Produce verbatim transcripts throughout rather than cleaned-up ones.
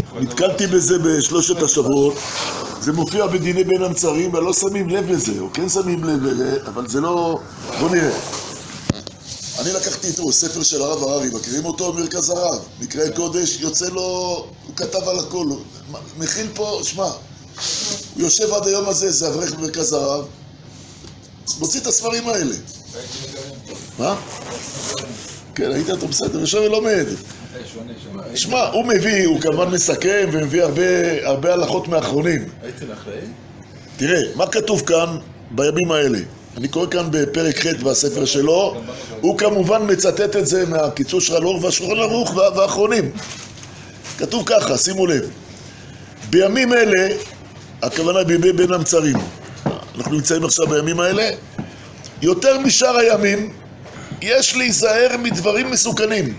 נתקלתי בזה בשלושת השבועות, זה מופיע בדיני בין המצרים, ולא שמים לב לזה, או כן שמים לב לזה, אבל זה לא... בוא נראה. אני לקחתי איתו ספר של הרב הררי, מכירים אותו? מרכז הרב, מקראי קודש, יוצא לו, הוא כתב על הכל, מכיל פה, שמע, הוא יושב עד היום הזה, זה אברך במרכז הרב, מוציא את הספרים האלה. מה? כן, היית אותו בסדר, יושב ולומד. שמע, הוא מביא, הוא כמובן מסכם ומביא הרבה, הרבה הלכות מאחרונים. הייתי לאחראי? תראה, מה כתוב כאן בימים האלה? אני קורא כאן בפרק ח' בספר שלו, הוא כמובן מצטט את זה מהקיצור של הלאור והשולחן ערוך והאחרונים. כתוב ככה, שימו לב. בימים אלה, הכוונה בימי בין המצרים, אנחנו נמצאים עכשיו בימים האלה, יותר משאר הימים, יש להיזהר מדברים מסוכנים.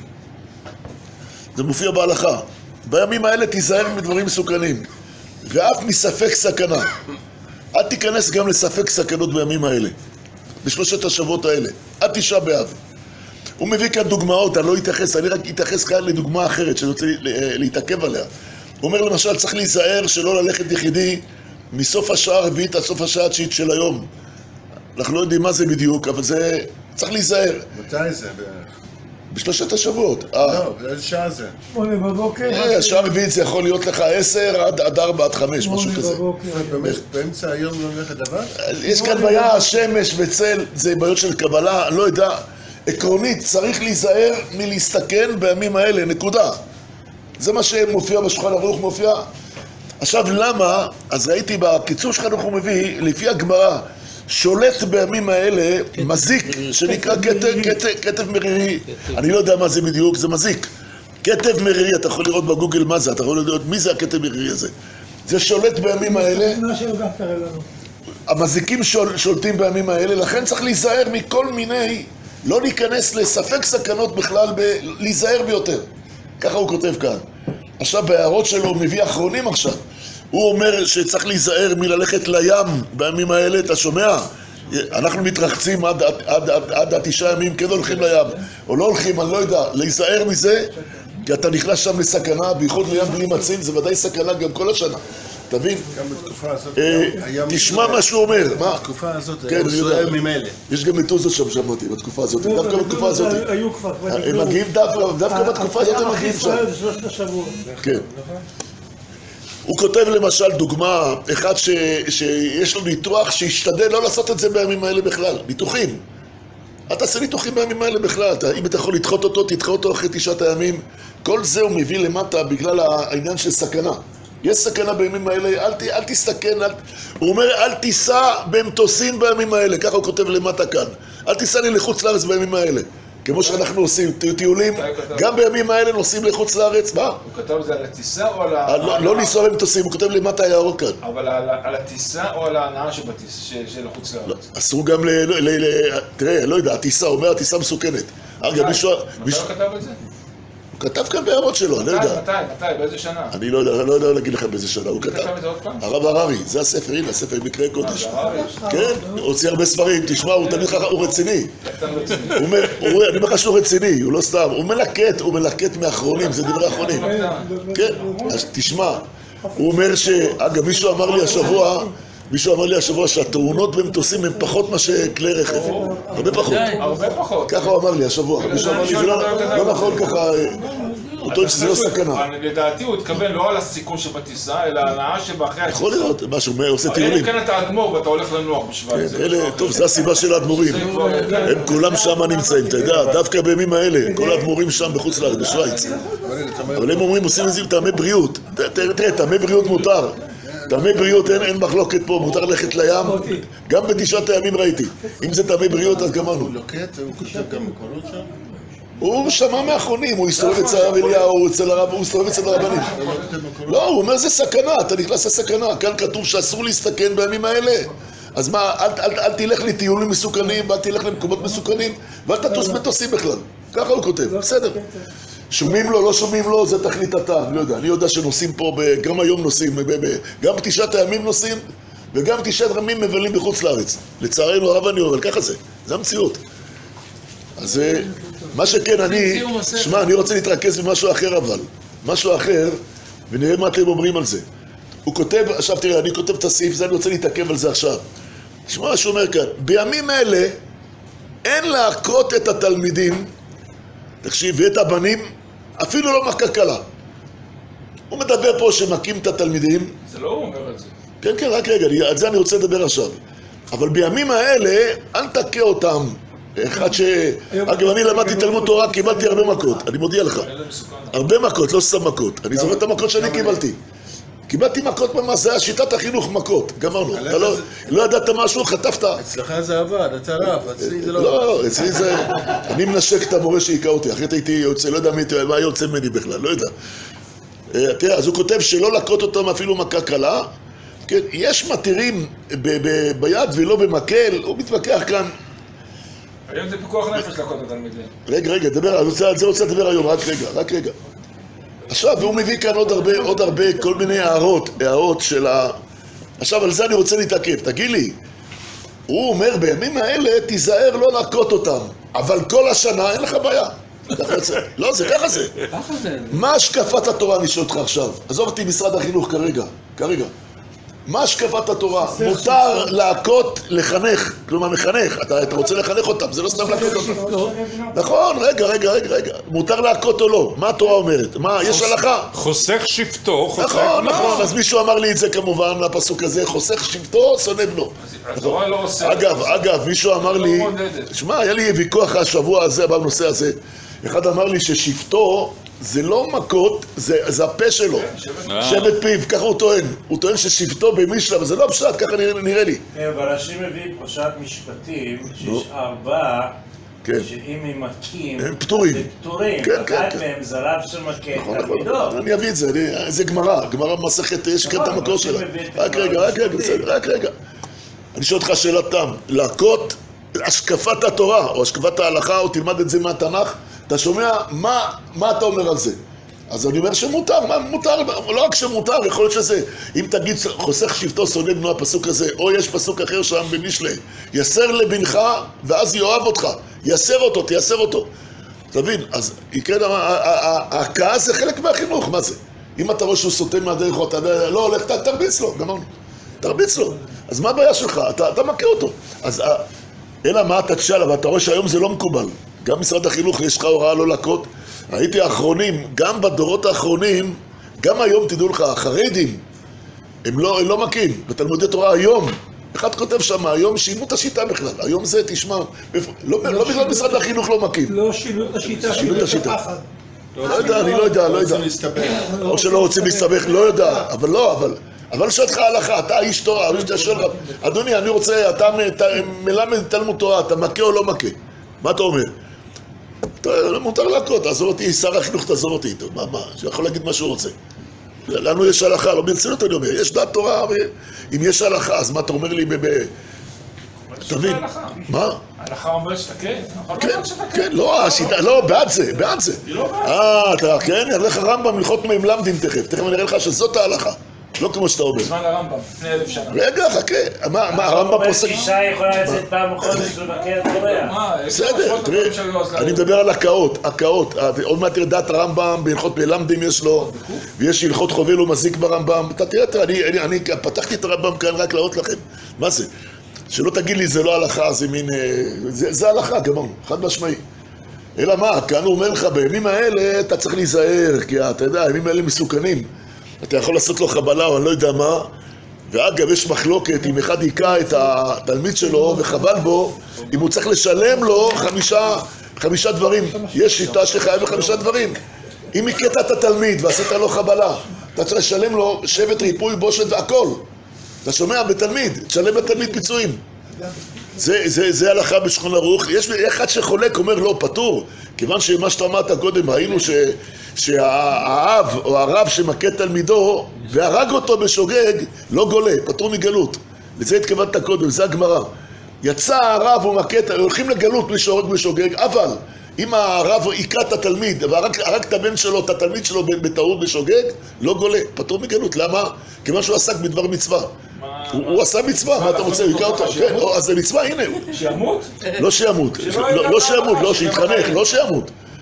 זה מופיע בהלכה. בימים האלה תיזהר מדברים מסוכנים, ואף מספק סכנה. אל תיכנס גם לספק סכנות בימים האלה, בשלושת השבועות האלה, עד תשעה באב. הוא מביא כאן דוגמאות, אני לא אתייחס, אני רק אתייחס כאן לדוגמה אחרת שאני רוצה להתעכב עליה. הוא אומר למשל, צריך להיזהר שלא ללכת יחידי מסוף השעה הרביעית עד סוף השעה התשיעית של היום. אנחנו לא יודעים מה זה בדיוק, אבל זה... צריך להיזהר. מתי זה בערך? בשלושת השבועות. לא, באיזה שעה זה? שמונה בבוקר. השעה הרביעית זה יכול להיות לך עשר עד ארבע עד חמש, משהו כזה. באמצע היום לא הולכת דבר? יש כאן בעיה, שמש וצל, זה בעיות של קבלה, אני לא יודע. עקרונית, צריך להיזהר מלהסתכן בימים האלה, נקודה. זה מה שמופיע בשולחן ערוך, מופיע. עכשיו למה? אז ראיתי בקיצור שלך הוא מביא, לפי הגמרא, שולט בימים האלה מזיק, שנקרא כתב מרירי. אני לא יודע מה זה בדיוק, זה מזיק. כתב מרירי, אתה יכול לראות בגוגל מה זה, אתה יכול לראות מי זה הכתב מרירי הזה. זה שולט בימים האלה. המזיקים שולטים בימים האלה, לכן צריך להיזהר מכל מיני, לא להיכנס לספק סכנות בכלל, להיזהר ביותר. ככה הוא כותב כאן. עכשיו בהערות שלו הוא מביא אחרונים עכשיו. הוא אומר שצריך להיזהר מללכת לים בימים האלה, אתה שומע? אנחנו מתרחצים עד, עד, עד, עד, עד התשעה ימים, כן הולכים לים, או לא הולכים, אני לא יודע, להיזהר מזה, כי אתה נכנס שם לסכנה, בייחוד לים בלי מצים, זה ודאי סכנה גם כל השנה. תבין? גם בתקופה הזאת... תשמע מה שהוא אומר. בתקופה הזאת היה ישראל ממילא. יש גם מטוזות שם שמעתי, בתקופה הזאת. דווקא בתקופה הזאת. היו כבר. הם מגיעים דווקא בתקופה הזאת, הם מגיעים שם. כן. הוא כותב למשל דוגמה, אחד שיש לו ניתוח שישתדל לא לעשות את זה בימים האלה בכלל, ניתוחים. אל תעשה ניתוחים בימים האלה בכלל, אם אתה יכול לדחות אותו, תדחה אותו אחרי תשעת הימים. כל זה הוא מביא למטה בגלל העניין של סכנה. יש סכנה בימים האלה, אל, ת, אל תסתכן, אל, הוא אומר אל תיסע במטוסים בימים האלה, ככה הוא כותב למטה כאן. אל תיסע לי לחוץ לארץ בימים האלה. כמו שאנחנו עושים טיולים, גם בימים האלה נוסעים לחוץ לארץ, מה? הוא כתב את זה על הטיסה או על ה... לא לנסוע במטוסים, הוא כותב למטה הירוק כאן. אבל על הטיסה או על ההנאה של החוץ לארץ? אסור גם ל... תראה, לא יודע, הטיסה, הוא אומר, הטיסה מסוכנת. מתי הוא כתב את זה? הוא כתב כאן בהערות שלו, אני לא יודע. מתי? מתי? באיזה שנה? אני לא יודע, לא יודע להגיד לכם באיזה שנה. הוא כתב את זה עוד פעם? הרב הררי, זה הספר, הנה, הספר מקראי קודש. כן, הוא הוציא הרבה ספרים, תשמע, הוא תמיד ככה, הוא רציני. הוא אומר, אני אומר לך שהוא רציני, הוא לא סתם, הוא מלקט, הוא מלקט מאחרונים, זה דברי אחרונים. כן, אז תשמע, הוא אומר ש... אגב, מישהו אמר לי השבוע, מישהו אמר לי השבוע שהתאונות במטוסים הם פחות מה שכלי רכב. הרבה פחות. הרבה פחות. ככה הוא אמר לי השבוע. מישהו אמר לי, זה לא נכון ככה, הוא טוען שזה לא סכנה. לדעתי הוא התכוון לא על הסיכון שבטיסה, אלא ההנאה שבאחרי הטיסה. יכול להיות, משהו, הוא עושה טיולים. אלא כן אתה אדמו"ר ואתה הולך לנוח בשוויץ. טוב, זה הסיבה של האדמו"רים. הם כולם שם נמצאים, אתה יודע, דווקא בימים האלה, כל האדמו"רים שם בחוץ לארץ, בשוויץ. אבל הם אומרים, עושים את זה עם טעמי בריאות. תראה, טעמי בריאות מותר. טעמי בריאות אין מחלוקת פה, מותר ללכת לים, גם בתשעת הימים ראיתי. אם זה טעמי בריאות, אז גמרנו. הוא לוקט, הוא כותב גם מקורות שם? הוא שמע מאחרונים, הוא הסתובב אצל הרב אליהו, הוא הסתובב אצל הרבנים. לא, הוא אומר זה סכנה, אתה נכנס לסכנה. כאן כתוב שאסור להסתכן בימים האלה. אז מה, אל תלך לטיולים מסוכנים, ואל תלך למקומות מסוכנים, ואל תטוס מטוסים בכלל. ככה הוא כותב, בסדר. שומעים לו, לא שומעים לו, זה תכלית הטעם, אני לא יודע. אני יודע שנוסעים פה, גם היום נוסעים, גם תשעת הימים נוסעים, וגם תשעת הימים מבלים בחוץ לארץ. לצערנו הרב אני אומר, ככה זה, זה המציאות. אז מה שכן, אני, שמע, אני רוצה להתרכז במשהו אחר אבל. משהו אחר, ונראה מה אתם אומרים על זה. הוא כותב, עכשיו תראה, אני כותב את הסעיף, זה אני רוצה להתעכב על זה עכשיו. תשמע מה שהוא אומר כאן, בימים אלה אין להכות את התלמידים, תקשיב, ואת הבנים, אפילו לא מכה קלה. הוא מדבר פה שמכים את התלמידים. זה לא הוא אומר את זה. כן, כן, רק רגע, על זה אני רוצה לדבר עכשיו. אבל בימים האלה, אל תכה אותם. אחד ש... אגב, אני למדתי תלמוד תורה, קיבלתי הרבה מכות, אני מודיע לך. הרבה מכות, לא סתם מכות. אני זוכר את המכות שאני קיבלתי. קיבלתי מכות ממש, זה היה שיטת החינוך מכות, גמרנו. אתה לא ידעת משהו, חטפת. אצלך זה עבד, אתה רב, אצלי זה לא... לא, אצלי זה... אני מנשק את המורה שהיכה אותי, אחרת הייתי יוצא, לא יודע מה יוצא ממני בכלל, לא יודע. תראה, אז הוא כותב שלא לקות אותם אפילו מכה קלה. כן, יש מתירים ביד ולא במקל, הוא מתווכח כאן. היום זה פיקוח נפש לקות התלמידים. רגע, רגע, דבר, על זה רוצה לדבר היום, רק רגע, רק רגע. עכשיו, והוא מביא כאן עוד הרבה, עוד הרבה, כל מיני הערות, הערות של ה... עכשיו, על זה אני רוצה להתעכב, תגיד לי, הוא אומר, בימים האלה תיזהר לא להכות אותם, אבל כל השנה אין לך בעיה. לא, זה ככה זה. מה השקפת התורה, אני שואל אותך עכשיו? עזוב אותי משרד החינוך כרגע, כרגע. מה השקפת התורה? מותר להכות, לחנך, כלומר מחנך, אתה, אתה רוצה לחנך אותם, זה לא סתם להכות אותם. נכון, רגע, רגע, רגע, רגע, מותר להכות או לא? מה התורה אומרת? מה, יש הלכה? חוסך שבטו, חוסך... נכון, נכון, אז מישהו אמר לי את זה כמובן, לפסוק הזה, חוסך שבטו, שונא בנו. התורה לא עושה... אגב, אגב, מישהו אמר לי, שמע, היה לי ויכוח השבוע הזה, בנושא הזה, אחד אמר לי ששבטו זה לא מכות, זה, זה הפה שלו, שבט פיו, ככה הוא טוען. הוא טוען ששבטו במשלה, אבל זה לא פשט, ככה נראה, נראה לי. כן, אבל רש"י מביא פרשת משפטים, שיש ארבעה, שאם הם מכים, הם פטורים. הם פטורים, אחת מהם זה רב של מכה תלמידו. אני אביא את זה, זה גמרא, גמרא במסכת, יש כאן את המקור שלה. רק רגע, רק רגע, בסדר, רק רגע. אני שואל אותך שאלת תם, להכות השקפת התורה, או השקפת ההלכה, או תלמד את זה מהתנ"ך, אתה שומע, מה, מה אתה אומר על זה? אז אני אומר שמותר, מה מותר? לא רק שמותר, יכול להיות שזה, אם תגיד חוסך שבטו שונא בנו הפסוק הזה, או יש פסוק אחר שם במשלי, יסר לבנך ואז יאהב אותך, יסר אותו, תייסר אותו. תבין, אז יקרה, הכעס זה חלק מהחינוך, מה זה? אם אתה רואה שהוא סוטה מהדרך, אתה לא הולך, תרביץ לו, גמרנו, תרביץ לו. אז מה הבעיה שלך? אתה, אתה מכיר אותו. אז אלא מה אתה תשאל, אבל אתה רואה שהיום זה לא מקובל. גם משרד החינוך יש לך הוראה לא לקות. הייתי האחרונים, גם בדורות האחרונים, גם היום תדעו לך, החרדים, הם לא, הם לא מכים. בתלמודי תורה היום, אחד כותב שם, היום שינו את השיטה בכלל. היום זה, תשמע, לא, לא בגלל משרד החינוך לא מכים. לא שינו את השיטה, שינו את השיטה. לא יודע, אני לא יודע, לא יודע. או שלא רוצים להסתבך, לא יודע, אבל לא, אבל... אבל שואל אותך הלכה, אתה איש תורה, אתה שואל לך, אדוני, אני רוצה, אתה מלמד תלמוד תורה, אתה מכה או לא מכה? מה אתה אומר? מותר להכות, תעזור אותי, שר החינוך תעזור אותי איתו, מה, מה, שיכול להגיד מה שהוא רוצה. לנו יש הלכה, לא ברצינות אני אומר, יש דעת תורה, אם יש הלכה, אז מה אתה אומר לי ב... תבין, מה? ההלכה אומרת שאתה כן, כן, כן, לא, לא, בעד זה, בעד זה. אה, אתה, כן, אני אראה לך רמב"ם הלכות מלמדים תכף, תכף אני אראה לך שזאת ההלכה. לא כמו שאתה אומר. בזמן הרמב"ם, לפני אלף שנה. רגע, חכה. מה, הרמב"ם פוסק... אישה יכולה לצאת פעם בחודש לבקר תורה. בסדר, תראה, אני מדבר על הקאות, הקאות. עוד מעט תראה דעת הרמב"ם, בהלכות מלמדים יש לו, ויש הלכות חובל ומזיק ברמב"ם. אתה תראה, תראה, אני פתחתי את הרמב"ם כאן רק להראות לכם. מה זה? שלא תגיד לי, זה לא הלכה, זה מין... זה הלכה, גמרנו, חד משמעי. אלא מה, כאן הוא אומר לך, בימים האלה אתה צריך להיזהר, כי אתה יודע, הימים האלה מסוכנים. אתה יכול לעשות לו חבלה או אני לא יודע מה, ואגב יש מחלוקת אם אחד היכה את התלמיד שלו וחבל בו, אם הוא צריך לשלם לו חמישה, חמישה דברים. יש שיטה שחייב בחמישה דברים. אם הכית את התלמיד ועשית לו חבלה, אתה צריך לשלם לו שבט, ריפוי, בושת והכל. אתה שומע בתלמיד, תשלם בתלמיד פיצויים. זה, זה, זה הלכה בשולחן ערוך. יש אחד שחולק, אומר לא, פטור. כיוון שמה שאתה אמרת קודם, ראינו ש, שהאב או הרב שמכה תלמידו והרג אותו בשוגג, לא גולה, פטור מגלות. לזה התכוונת קודם, זה הגמרא. יצא הרב ומכה, הולכים לגלות בלי שהורג בשוגג, אבל אם הרב היכה את התלמיד והרג את הבן שלו, את התלמיד שלו בטעות בשוגג, לא גולה, פטור מגלות. למה? כיוון שהוא עסק בדבר מצווה. הוא עשה מצווה, מה אתה רוצה? הוא היכה אותו? כן, אז זה מצווה, הנה הוא. שימות? לא שימות, לא שימות, לא שיתחנך, לא שימות.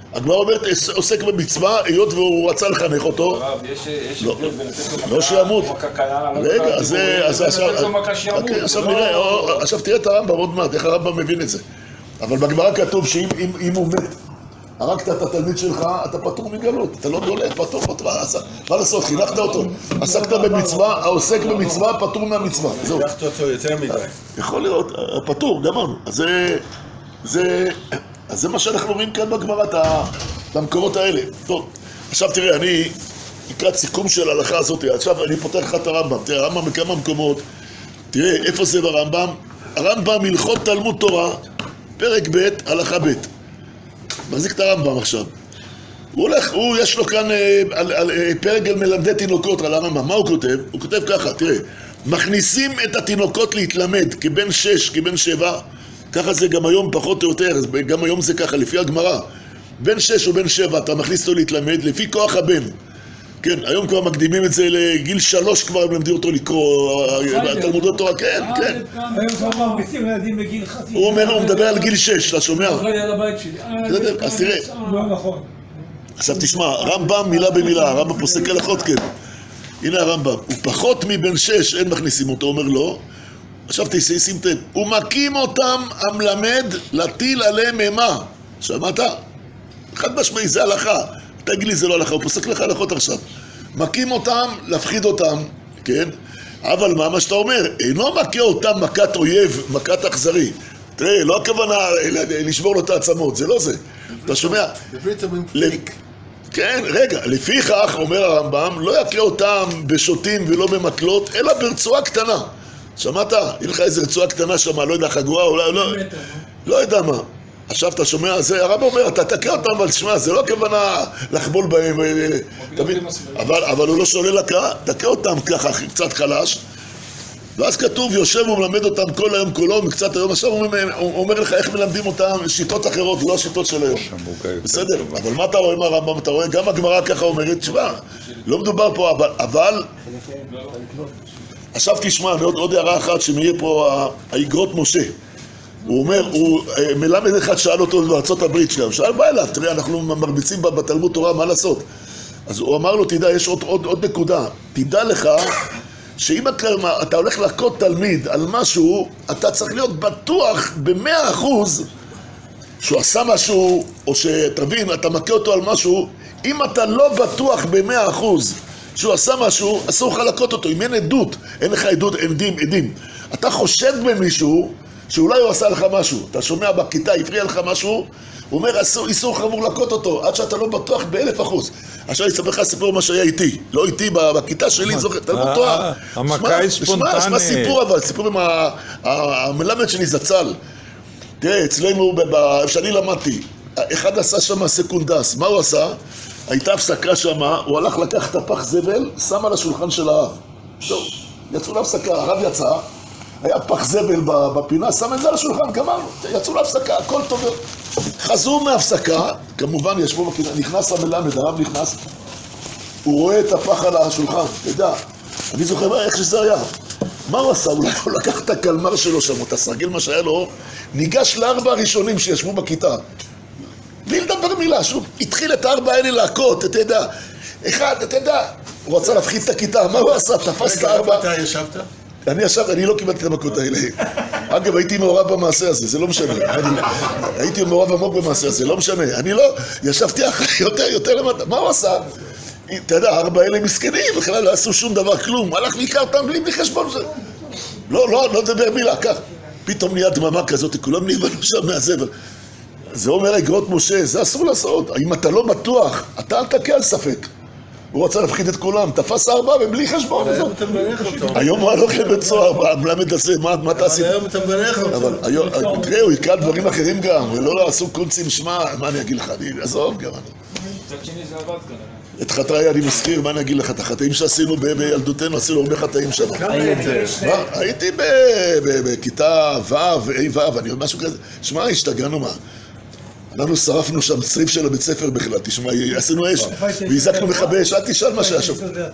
הגמרא אומרת, עוסק במצווה, היות והוא רצה לחנך אותו. הרב, יש הבדל בין לתת לו מכה, לא שימות. מכה קלה, רגע, אז עכשיו נראה, עכשיו תראה את הרמב"ם עוד מעט, איך הרמב"ם מבין את זה. אבל בגמרא כתוב שאם הוא מת, הרגת את התלמיד שלך, אתה פטור מגלות, אתה לא גולה, פטור, פטור, מה לעשות, חינכת אותו. עסקת במצווה, העוסק במצווה, פטור מהמצווה. זהו. חינכת אותו יותר מדי. יכול להיות, פטור, גמרנו. אז זה... אז זה מה שאנחנו רואים כאן בגמרא, את המקורות האלה. טוב, עכשיו תראה, אני אקרא סיכום של ההלכה הזאת, עכשיו אני פותח לך את הרמב"ם, תראה, הרמב"ם בכמה מקומות, תראה, איפה זה ברמב"ם? הרמב"ם הלכות תלמוד תורה, פרק ב', הלכה ב'. מחזיק את הרמב"ם עכשיו. הוא הולך, הוא, יש לו כאן אה, על, על, על, פרק על מלמדי תינוקות על הרמב"ם, מה הוא כותב? הוא כותב ככה, תראה, מכניסים את התינוקות להתלמד כבן שש, כבן שבע, ככה זה גם היום פחות או יותר, גם היום זה ככה, לפי הגמרא. בן שש או בן שבע, אתה מכניס אותו להתלמד, לפי כוח הבן. כן, היום כבר מקדימים את זה לגיל שלוש, כבר הם למדים אותו לקרוא, תלמודות תורה, כן, כן. היום כבר מרביצים לילדים בגיל חצי. הוא אומר, הוא מדבר על גיל שש, אתה שומע? אחרי על הבית שלי. אז תראה. לא נכון. עכשיו תשמע, רמב"ם מילה במילה, הרמב"ם פוסק הלכות, כן. הנה הרמב"ם, הוא פחות מבן שש, אין מכניסים אותו, אומר לא. עכשיו תשים לב, הוא מקים אותם המלמד להטיל עליהם אימה. שמעת? אחד משמעי, זה הלכה. תגיד לי, זה לא הלכה, הוא פוסק לך הלכות עכשיו. מקים אותם, להפחיד אותם, כן? אבל מה, מה שאתה אומר, אינו מכה אותם מכת אויב, מכת אכזרי. תראה, לא הכוונה לשבור לו את העצמות, זה לא זה. אתה שומע? כן, רגע, לפיכך, אומר הרמב"ם, לא יכה אותם בשוטים ולא במקלות, אלא ברצועה קטנה. שמעת? אין לך איזה רצועה קטנה שם, לא יודע, חגורה, אולי, לא, לא יודע מה. עכשיו אתה שומע, זה הרב אומר, אתה תקע אותם, אבל תשמע, זה לא הכוונה לחבול בהם, תבין? אבל, אבל הוא לא שולל הקרא, תקע אותם ככה, קצת חלש, ואז כתוב, יושב ומלמד אותם כל היום כולו, מקצת היום, עכשיו הוא אומר לך איך מלמדים אותם, שיטות אחרות, לא השיטות של היום. בסדר, אבל מה אתה רואה עם הרמב"ם? אתה רואה, גם הגמרא ככה אומרת, תשמע, לא מדובר פה, אבל, אבל... עכשיו תשמע, עוד, עוד הערה אחת שמהיה פה האגרות משה. הוא אומר, הוא מלמד אחד שאל אותו בארצות הברית שלהם, שאל בא אליו, תראה, אנחנו מרביצים בתלמוד תורה, מה לעשות? אז הוא אמר לו, תדע, יש עוד, עוד, עוד נקודה, תדע לך שאם אתה הולך להכות תלמיד על משהו, אתה צריך להיות בטוח במאה אחוז שהוא עשה משהו, או שתבין, אתה מכה אותו על משהו, אם אתה לא בטוח במאה אחוז שהוא עשה משהו, אסור לך להכות אותו, אם אין עדות, אין לך עדות, עדים, עדים. אתה חושד במישהו, שאולי הוא עשה לך משהו, אתה שומע בכיתה, הפריע לך משהו, הוא אומר, איסור חמור להכות אותו, עד שאתה לא בטוח באלף אחוז. עכשיו אני אספר לך סיפור מה שהיה איתי, לא איתי, בכיתה שלי, תלמוד תורה. המכה היא ספונטנית. שמע סיפור אבל, סיפור עם המלמד שלי זצ"ל. תראה, אצלנו, כשאני למדתי, אחד עשה שם סקונדס, מה הוא עשה? הייתה הפסקה שם, הוא הלך לקח את הפח זבל, שם על השולחן של הרב. טוב, יצאו להפסקה, הרב יצא, היה פח זבל בפינה, שם את זה על השולחן, גמרנו, יצאו להפסקה, הכל טוב. חזרו מהפסקה, כמובן ישבו בכיתה, נכנס המלמד, הרב נכנס, הוא רואה את הפח על השולחן, אתה יודע, אני זוכר איך שזה היה. מה הוא עשה? הוא לקח את הקלמר שלו שם, את הסרגל מה שהיה לו, ניגש לארבע הראשונים שישבו בכיתה. בלי לדבר מילה, שהוא התחיל את הארבע האלה להכות, אתה יודע, אחד, אתה יודע, הוא רצה להפחיד את הכיתה, מה הוא עשה? תפס את הארבע... רגע, אתה ישבת? אני ישב, אני לא קיבלתי את המכות האלה. אגב, הייתי מעורב במעשה הזה, זה לא משנה. הייתי מעורב עמוק במעשה הזה, לא משנה. אני לא, ישבתי יותר, יותר למטה. מה הוא עשה? אתה יודע, הארבע האלה מסכנים, בכלל לא עשו שום דבר, כלום. הלך ועיקר אותם בלי חשבון. לא, לא, לא דבר מילה, כך. פתאום נהיה דממה כזאת, כולם נבנו שם מהזבל. זה אומר אגרות משה, זה אסור לעשות. אם אתה לא בטוח, אתה אל תקה על ספק. הוא רצה להפחיד את כולם, תפס ארבע ובלי חשבון. היום אתה מברך אותו. היום הוא הלוך לבית סוהר, המלמד הזה, מה אתה עשית? היום אתה מברך אותו. אבל היום, תראה, הוא יקרא דברים אחרים גם, ולא עשו קונצים, שמע, מה אני אגיד לך, אני אעזוב גם. מצד שני זה עבד כנראה. את חטאי אני מזכיר, מה אני אגיד לך, את החטאים שעשינו בילדותנו, עשינו הרבה חטאים שם. הייתי בכיתה ו', אי ו', אני אומר משהו כזה, שמע, השתגענו מה. אנחנו שרפנו שם צריף של הבית ספר בכלל, תשמע, עשינו אש, והזקנו מכבי אש, אל תשאל מה שהיה שם.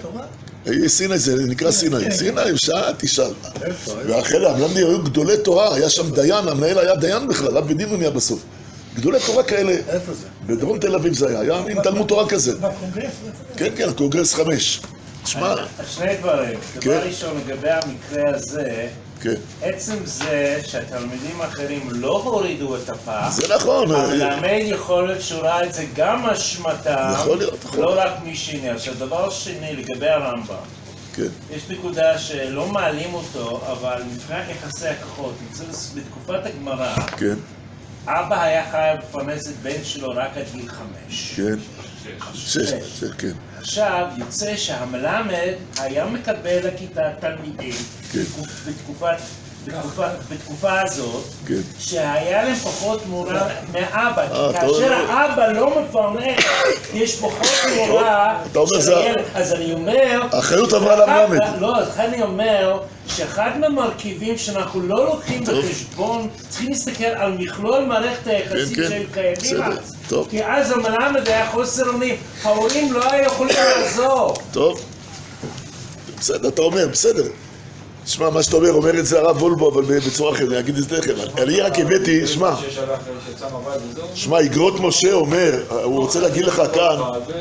סיני, זה נקרא סיני, סיני, שעה, תשאל. ואחרי המלמדים היו גדולי תורה, היה שם דיין, המנהל היה דיין בכלל, רב בדין הוא נהיה בסוף. גדולי תורה כאלה. איפה זה? בדרום תל אביב זה היה, היה עם תלמוד תורה כזה. בקונגרס? כן, כן, הקונגרס חמש. תשמע, שני דברים. כן. דבר ראשון, לגבי המקרה הזה, כן. עצם זה שהתלמידים האחרים לא הורידו את הפח, זה נכון. המלמד יכול להיות שהוא ראה את זה גם אשמתם, יכול להיות, יכול לא רק מי שני. עכשיו, דבר שני, לגבי הרמב"ם, כן. יש נקודה שלא מעלים אותו, אבל מבחינת יחסי הכוחות, בתקופת הגמרא, כן. אבא היה חייב לפרנס את בן שלו רק עד גיל חמש. כן. שש, שש, כן. עכשיו יוצא שהמלמד היה מקבל לכיתה תלמידים כן. בתקופת, בתקופה, בתקופה הזאת, כן. שהיה להם פחות מורה מאבא, אה, כי כאשר האבא לא מפרנס, יש פחות מורה אתה אומר של זה- הילד. אז אני אומר... האחריות עברה למלמד. לא, אז אני אומר שאחד מהמרכיבים שאנחנו לא לוקחים בחשבון, צריכים להסתכל על מכלול מערכת היחסים כן, כן. שהיו קיימים בסדר, אז. טוב. כי אז המלמד היה חוסר אונים, ההורים לא היו יכולים לעזור. טוב. בסדר, אתה אומר, בסדר. שמע, מה שאתה אומר, אומר את זה הרב וולבו, אבל בצורה אחרת, אני אגיד את זה לכם. אני רק הבאתי, שמע, שמע, יגרות משה אומר, הוא רוצה להגיד לך כאן,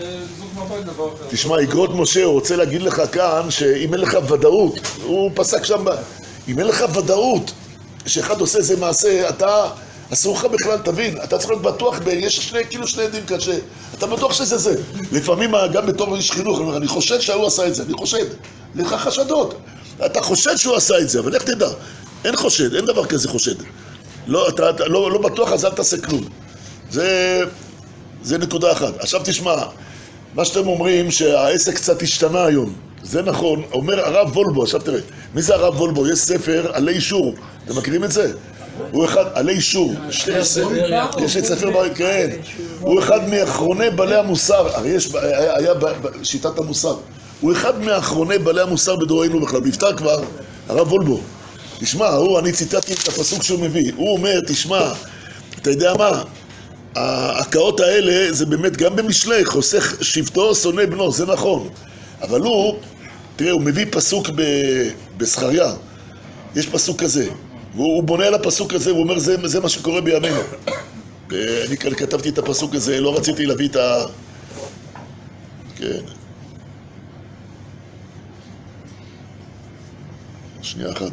תשמע, יגרות משה, הוא רוצה להגיד לך כאן, שאם אין לך ודאות, הוא פסק שם, אם אין לך ודאות, שאחד עושה איזה מעשה, אתה, אסור לך בכלל, תבין, אתה צריך להיות בטוח, יש שני, כאילו שני עדים כאן, אתה בטוח שזה זה. לפעמים, גם בתור איש חינוך, אני אומר, אני חושד שהוא עשה את זה, אני חושד, לך חשדות. אתה חושד שהוא עשה את זה, אבל איך תדע? אין חושד, אין דבר כזה חושד. לא, אתה, אתה לא, לא בטוח, אז אל תעשה כלום. זה, זה נקודה אחת. עכשיו תשמע, מה שאתם אומרים שהעסק קצת השתנה היום, זה נכון, אומר הרב וולבו, עכשיו תראה, מי זה הרב וולבו? יש ספר עלי אישור, אתם מכירים את זה? הוא אחד, עלי אישור, יש את ספר, כן, הוא אחד מאחרוני בעלי המוסר, הרי יש, היה, היה שיטת המוסר, הוא אחד מאחרוני בעלי המוסר בדורנו בכלל, נפטר כבר, הרב וולבו. תשמע, הוא, אני ציטטתי את הפסוק שהוא מביא, הוא אומר, תשמע, אתה יודע מה? ההקאות האלה זה באמת גם במשלי, חוסך שבטו, שונא בנו, זה נכון. אבל הוא, תראה, הוא מביא פסוק בזכריה, יש פסוק כזה, והוא בונה על הפסוק הזה, הוא אומר, זה, זה מה שקורה בימינו. אני כתבתי את הפסוק הזה, לא רציתי להביא את ה... כן. שנייה אחת.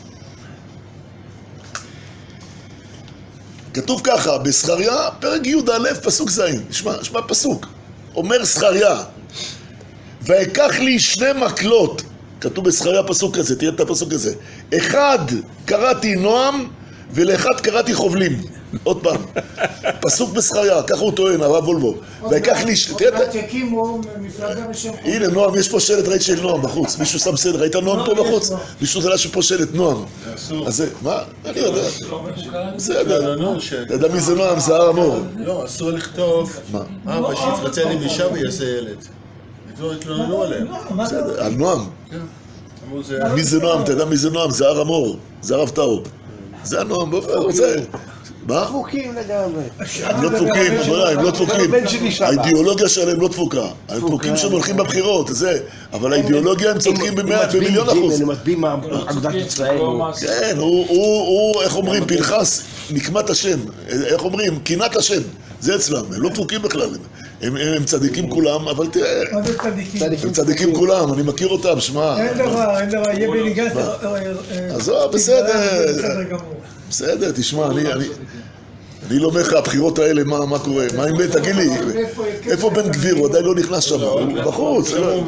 כתוב ככה, בזכריה, פרק י' א', פסוק ז', נשמע, נשמע פסוק. אומר זכריה, ויקח לי שני מקלות, כתוב בזכריה פסוק כזה, תראה את הפסוק הזה. אחד קראתי נועם, ולאחד קראתי חובלים. עוד פעם, פסוק בזכריה, ככה הוא טוען, הרב וולבו. ויקח לי... עוד מעט יקימו מפלגה בשם חובלים. הנה, נועם, יש פה שלט, ראית של נועם בחוץ. מישהו שם סדר, ראית נועם פה בחוץ? מישהו זלה שפה שלט נועם. אז זה, מה? אני יודע. בסדר. אתה יודע מי זה נועם? זה הר המור. לא, אסור לכתוב. מה? אבא שיתחתן עם אישה ויעשה ילד. לא התלוננו עליהם. בסדר, על נועם. אמרו זה... מי זה נועם? אתה יודע מי זה נועם? זה הר המור. זה הרב טאו. זה הנועם, באופן רוצה. מה? דפוקים לגמרי. הם לא דפוקים, הם לא דפוקים. האידיאולוגיה שלהם לא דפוקה. הם דפוקים שהם הולכים בבחירות, זה. אבל האידיאולוגיה הם צודקים במיליון אחוז. הם מצביעים אגודת ישראל. כן, הוא, איך אומרים, פנחס, נקמת השם. איך אומרים, קינת השם. זה אצלם, הם לא דפוקים בכלל. הם צדיקים כולם, אבל תראה... מה זה צדיקים? הם צדיקים כולם, אני מכיר אותם, שמע. אין דבר, אין דבר, יהיה בני גנץ. עזוב, בסדר. בסדר, תשמע, אני... אני לא אומר לך, הבחירות האלה, מה קורה? מה אם תגיד לי, איפה בן גביר? הוא עדיין לא נכנס שם, הוא בחוץ.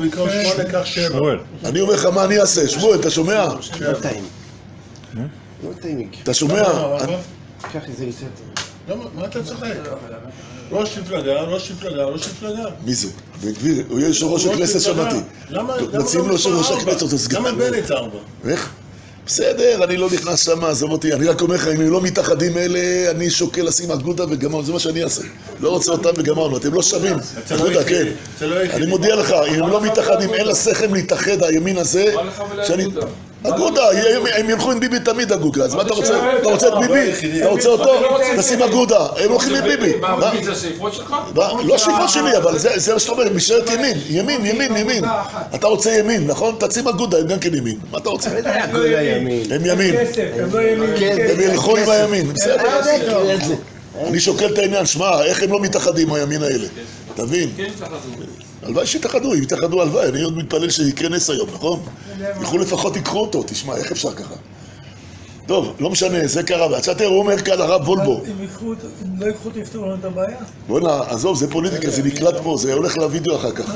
אני אומר לך, מה אני אעשה? שמואל, אתה שומע? לא טעים. לא טעים. אתה שומע? קח את זה לצאת. מה אתה צוחק? ראש מפלגה, ראש מפלגה, ראש מפלגה. מי זה? בן גביר, הוא יהיה ראש הכנסת שמעתי. מציעים לו שראש הכנסת, זה סגן. למה בנט ארבע? איך? בסדר, אני לא נכנס שם, עזוב אותי, אני רק אומר לך, אם הם לא מתאחדים אלה, אני שוקל לשים אגודה וגמרנו, זה מה שאני אעשה. לא רוצה אותם וגמרנו, אתם לא שווים. אגודה, כן. אני מודיע לך, אם הם לא מתאחדים, אין לשכם להתאחד, הימין הזה, שאני... אגודה, הם ילכו עם ביבי תמיד אגודה, אז מה אתה רוצה? אתה רוצה את ביבי? אתה רוצה אותו? תשים אגודה, הם הולכים עם ביבי. מה, ביבי זה השאיפות שלך? לא שאיפות שלי, אבל זה מה שאתה אומר, משארת ימין, ימין, ימין, ימין. אתה רוצה ימין, נכון? תשים אגודה, הם גם כן ימין. מה אתה רוצה? אגודה ימין. הם ימין. הם לא ימין. הם ילכו עם הימין, בסדר. אני שוקל את העניין, שמע, איך הם לא מתאחדים הימין האלה? תבין? כן, התאחדו. הלוואי שיתאחדו, אם יתאחדו הלוואי, אני עוד מתפלל שיקרה נס היום, נכון? ילכו לפחות יקחו אותו, תשמע, איך אפשר ככה? טוב, לא משנה, זה קרה, ועצת הוא אומר כאן הרב וולבו. אם לא ייקחו תפתור לנו את הבעיה? בוא'נה, עזוב, זה פוליטיקה, זה נקלט פה, זה הולך לוידאו אחר כך.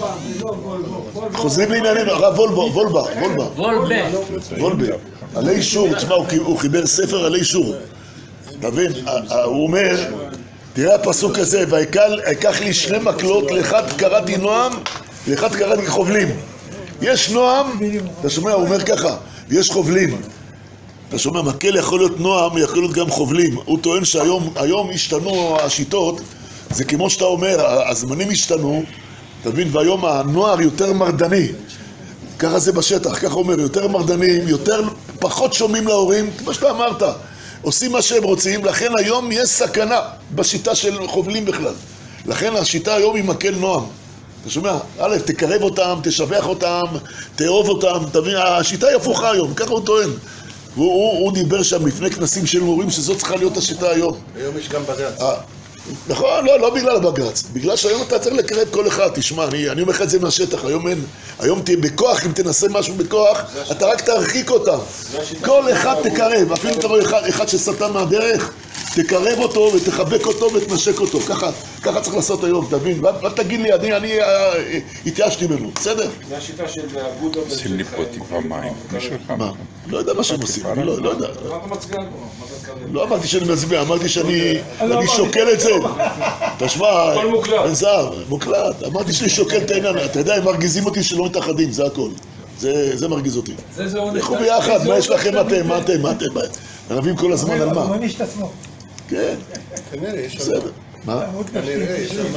חוזרים לענייננו, הרב וולבו, וולבה, וולבה. וולבה. וולבה. עלי אישור, תשמע, הוא חיבר ספר עלי אישור. תבין, הוא אומר, תראה הפסוק הזה, ויקח לי שני מקלות, לאחד קראתי נועם, לאחד קראתי חובלים. יש נועם, אתה שומע, הוא אומר ככה, ויש חובלים. אתה שומע, מקל יכול להיות נועם, יכול להיות גם חובלים. הוא טוען שהיום היום השתנו השיטות, זה כמו שאתה אומר, הזמנים השתנו, תבין, והיום הנוער יותר מרדני. ככה זה בשטח, ככה אומר, יותר מרדנים, יותר, פחות שומעים להורים, כמו שאתה אמרת. עושים מה שהם רוצים, לכן היום יש סכנה בשיטה של חובלים בכלל. לכן השיטה היום היא מקל נועם. אתה שומע? א', תקרב אותם, תשבח אותם, תאהוב אותם, תבין, השיטה היא הפוכה היום, ככה הוא טוען. והוא הוא, הוא דיבר שם לפני כנסים של מורים שזאת צריכה להיות השיטה היום. היום יש גם בג"ץ. נכון, לא, לא בגלל הבג"ץ, בגלל שהיום אתה צריך לקרב כל אחד, תשמע, אני, אני אומר לך את זה מהשטח, היום אין, היום תהיה בכוח, אם תנסה משהו בכוח, אתה רק תרחיק אותם, כל אחד תקרב, אפילו אתה רואה אחד, אחד שסטה מהדרך, תקרב אותו ותחבק אותו ותנשק אותו, ככה, ככה צריך לעשות היום, תבין, ואל תגיד לי, אני, אני התייאשתי ממנו, בסדר? זה השיטה של אגודה בין שים לי פה טיפה מים, יש לך? מה? לא יודע מה שהם עושים, אני לא, לא יודע. מה אתה מצביע פה? מה אתה מתכוון? לא אמרתי שאני מצביע, אמרתי שאני אני שוקל את זה. תשמע, הכל מוקלט. בן זהב, מוקלט. אמרתי שאני שוקל את העניין. אתה יודע, הם מרגיזים אותי שלא מתאחדים, זה הכל. זה זה מרגיז אותי. לכו ביחד, מה יש לכם אתם? מה אתם? מה אתם? רבים כל הזמן על מה? הוא מניש את עצמו. כן, כנראה, יש שם. בסדר. מה? כנראה, יש שם.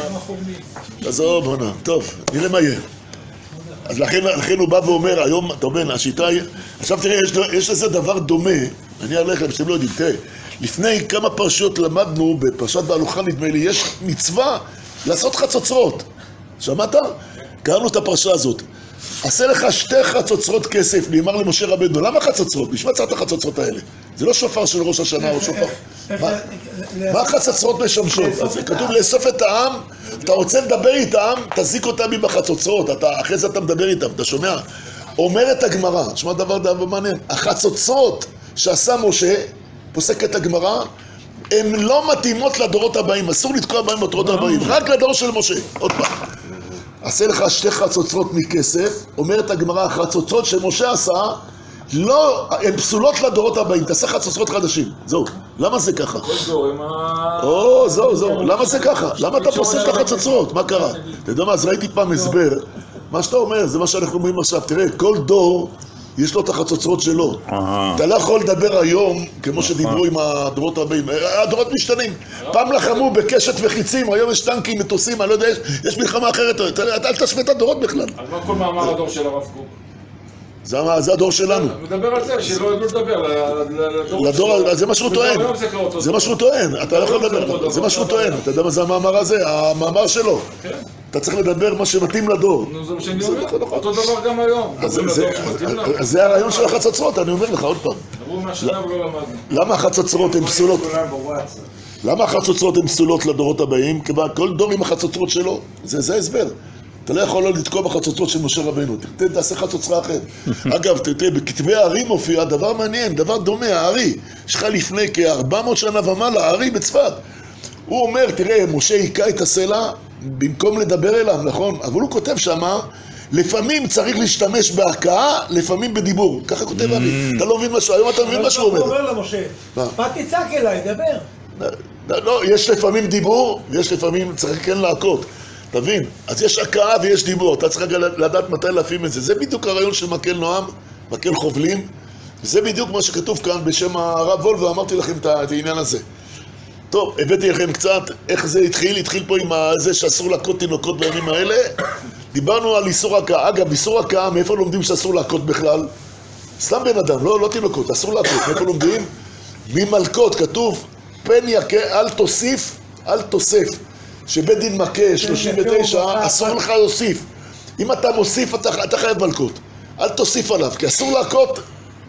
עזוב, בונה. טוב, נראה מה יהיה. אז לכן, לכן הוא בא ואומר, היום, אתה אומר, השיטה היא... עכשיו תראה, יש, יש לזה דבר דומה, אני אראה לכם שאתם לא יודעים, תראה, לפני כמה פרשיות למדנו, בפרשת בהלוכה נדמה לי, יש מצווה לעשות חצוצרות. שמעת? קראנו את הפרשה הזאת. עשה לך שתי חצוצרות כסף, נאמר למשה רבנו. למה חצוצרות? בשביל מה צריך את החצוצרות האלה? זה לא שופר של ראש השנה או שופר. מה החצוצרות משמשות? אז כתוב לאסוף את העם, אתה רוצה לדבר איתם, תזיק אותם עם החצוצרות, אחרי זה אתה מדבר איתם, אתה שומע? אומרת הגמרא, תשמע דבר דבר מעניין, החצוצרות שעשה משה, פוסקת הגמרא, הן לא מתאימות לדורות הבאים, אסור לתקוע בהם בדורות הבאים, רק לדור של משה, עוד פעם. עשה לך שתי חצוצרות מכסף, אומרת הגמרא, החצוצרות שמשה עשה, לא, הן פסולות לדורות הבאים, תעשה חצוצרות חדשים, זהו. למה זה ככה? כל דור עם ה... או, זהו, זהו, למה זה ככה? למה אתה פוסל את החצוצרות? מה קרה? אתה יודע מה, אז ראיתי פעם הסבר, מה שאתה אומר, זה מה שאנחנו אומרים עכשיו, תראה, כל דור יש לו את החצוצרות שלו. אתה לא יכול לדבר היום, כמו שדיברו עם הדורות הבאים, הדורות משתנים. פעם לחמו בקשת וחיצים, היום יש טנקים, מטוסים, אני לא יודע, יש מלחמה אחרת, אל תשווה את הדורות בכלל. אז מה כל מאמר הדור של הרב קוק? זה הדור שלנו. מדבר על זה, שלא ידעו לדבר לדור, זה מה שהוא טוען. זה מה שהוא טוען, אתה לא יכול לדבר, זה מה שהוא טוען. אתה יודע מה זה המאמר הזה, המאמר שלו. אתה צריך לדבר מה שמתאים לדור. נו, זה מה שאני אומר, אותו דבר גם היום. אז זה הרעיון של החצוצרות, אני אומר לך עוד פעם. אמרו מהשנה ולא למדנו. למה החצוצרות הן פסולות? למה החצוצרות הן פסולות לדורות הבאים? כי כל דור עם החצוצרות שלו, זה הסבר. אתה לא יכול לא לתקוע בחצוצרות של משה רבנו, תעשה חצוצרה אחרת. אגב, תראה, בכתבי הארי מופיע דבר מעניין, דבר דומה, הארי, יש לך לפני כ-ארבע מאות שנה ומעלה, הארי בצפת. הוא אומר, תראה, משה היכה את הסלע במקום לדבר אליו, נכון? אבל הוא כותב שמה, לפעמים צריך להשתמש בהכאה, לפעמים בדיבור. ככה כותב הארי. אתה לא מבין משהו, היום אתה מבין מה שהוא אומר. הוא אומר למשה, מה תצעק אליי, דבר. לא, יש לפעמים דיבור, ויש לפעמים צריך כן להכות. תבין, אז יש הכאה ויש דיבור, אתה צריך לדעת מתי להפעים את זה. זה בדיוק הרעיון של מקל נועם, מקל חובלים, וזה בדיוק מה שכתוב כאן בשם הרב וולבה, ואמרתי לכם את העניין הזה. טוב, הבאתי לכם קצת איך זה התחיל, התחיל פה עם זה שאסור להכות תינוקות בימים האלה. דיברנו על איסור הכאה. אגב, איסור הכאה, מאיפה לומדים שאסור להכות בכלל? סתם בן אדם, לא, לא תינוקות, אסור להכות. מאיפה לומדים? ממלכות, כתוב, פן יכה, אל תוסיף, אל תוסף. שבית דין מכה שלושים ותשע, אסור לך להוסיף. אם אתה מוסיף, אתה, אתה חייב מלכות. אל תוסיף עליו, כי אסור להכות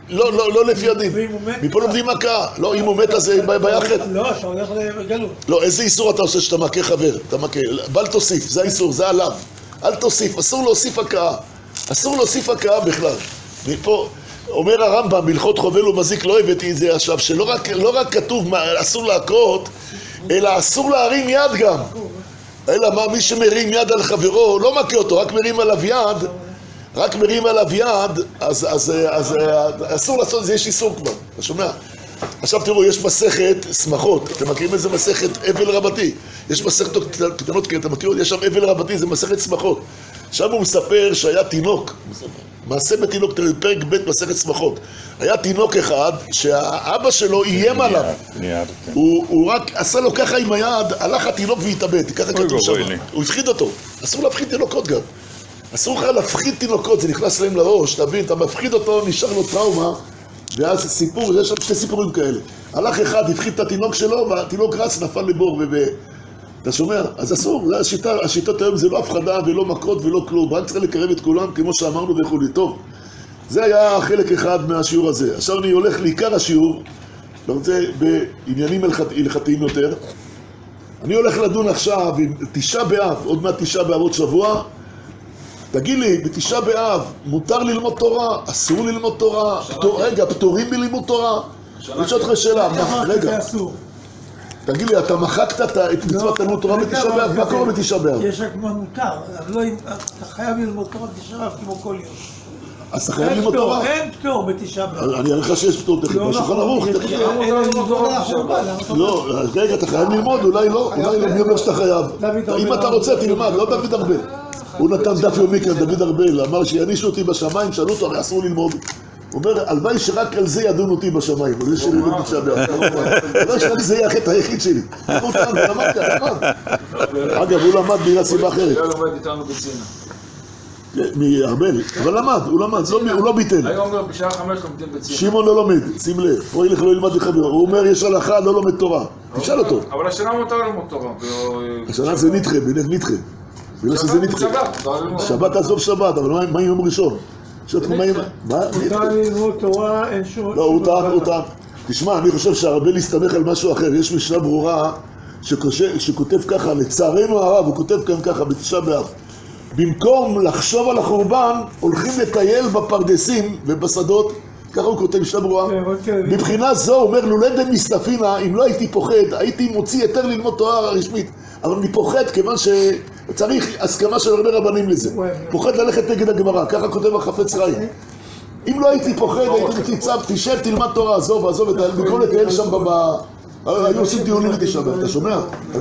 לא, לא, לא לפי הדין. מפה לומדים מכה. לא, אם הוא מת אז זה בעיה אחרת. לא, אתה הולך לגלות. לא, איזה איסור אתה עושה שאתה מכה חבר? אתה מכה, בל תוסיף, זה האיסור, זה עליו. אל תוסיף, אסור להוסיף הכאה. אסור להוסיף הכאה בכלל. מפה, אומר הרמב"ם, בהלכות חובל ומזיק לא הבאתי את זה עכשיו, שלא רק, לא רק כתוב אסור להכות, אלא אסור להרים יד גם. אלא מה, מי שמרים יד על חברו, לא מכה אותו, רק מרים עליו יד, רק מרים עליו יד, אז, אז, אז, אז אסור לעשות את זה, יש איסור כבר, אתה שומע? עכשיו תראו, יש מסכת שמחות, אתם מכירים איזה מסכת אבל רבתי? יש מסכת קטנות, כי אתם מכירים, יש שם אבל רבתי, זה מסכת שמחות. שם הוא מספר שהיה תינוק, מעשה בתינוק, פרק ב' מסכת שמחות. היה תינוק אחד שהאבא שלו איים עליו. הוא רק עשה לו ככה עם היד, הלך התינוק והתאבד, ככה כתוב שם. הוא הפחיד אותו. אסור להפחיד תינוקות גם. אסור לך להפחיד תינוקות, זה נכנס להם לראש, תבין, אתה מפחיד אותו, נשאר לו טראומה, ואז סיפור, יש שם שתי סיפורים כאלה. הלך אחד, הפחיד את התינוק שלו, והתינוק רץ, נפל לבור, ו... אתה שומע? אז אסור, זה השיטה, השיטות היום זה לא הפחדה ולא מכות ולא כלום, רק צריך לקרב את כולם כמו שאמרנו וכולי. טוב, זה היה חלק אחד מהשיעור הזה. עכשיו אני הולך לעיקר השיעור, אני רוצה בעניינים הלכתיים יותר. אני הולך לדון עכשיו עם תשעה באב, עוד מעט תשעה באב עוד שבוע. תגיד לי, בתשעה באב מותר ללמוד תורה? אסור ללמוד תורה? רגע, פטורים בלימוד תורה? אני שואל אותך שאלה, רגע. תגיד לי, אתה מחקת את מצוות תלמוד תורה בתשעה באב? מה קורה בתשעה באב? יש רק מה מותר, אתה חייב ללמוד תורה בתשעה באב כמו כל יום. אז אתה חייב ללמוד תורה? אין פטור בתשעה באב. אני אראה לך שיש פטור, תכף, בשולחן ערוך. לא, רגע, אתה חייב ללמוד, אולי לא, אולי לא, מי אומר שאתה חייב? אם אתה רוצה, תלמד, לא דוד ארבל. הוא נתן דף יומי כאן, דוד ארבל, אמר שיענישו אותי בשמיים, שאלו אותו, הרי אסור ללמוד. הוא אומר, הלוואי שרק על זה ידון אותי בשמיים, על זה שלי לא בתשעה באב. הלוואי שרק זה יהיה החטא היחיד שלי. הוא טען, הוא למד כאן, למד. אגב, הוא למד בגלל סיבה אחרת. הוא למד איתנו בצינה. מארבל, אבל למד, הוא למד, הוא לא ביטל. היום אומר, בשעה חמש לומדים בצינה. שמעון לא לומד, שים לב, פה ילך לא ילמד לחבר. הוא אומר, יש הלכה, לא לומד תורה. תשאל אותו. אבל השנה מותר ללמוד תורה. השנה זה נדחה, בנך נדחה. בגלל שזה נדחה. שבת תעזוב שבת, אבל מה עם יום ראשון? מותר ללמוד תורה, אין שום... לא, הוא טען, הוא טען. תשמע, אני חושב שהרבל הסתמך על משהו אחר. יש משנה ברורה שכותב ככה, לצערנו הרב, הוא כותב כאן ככה, בתשעה באב. במקום לחשוב על החורבן, הולכים לטייל בפרדסים ובשדות, ככה הוא כותב משנה ברורה. מבחינה זו, הוא אומר, לולא דמסתפינא, אם לא הייתי פוחד, הייתי מוציא יותר ללמוד תורה רשמית. אבל אני פוחד כיוון שצריך הסכמה של הרבה רבנים לזה. פוחד ללכת נגד הגמרא, ככה כותב החפץ חיים. אם לא הייתי פוחד, הייתי מתייצב, תשב, תלמד תורה, עזוב, עזוב, במקום לטייל שם בבא... היו עושים טיולים לתשעה באב, אתה שומע?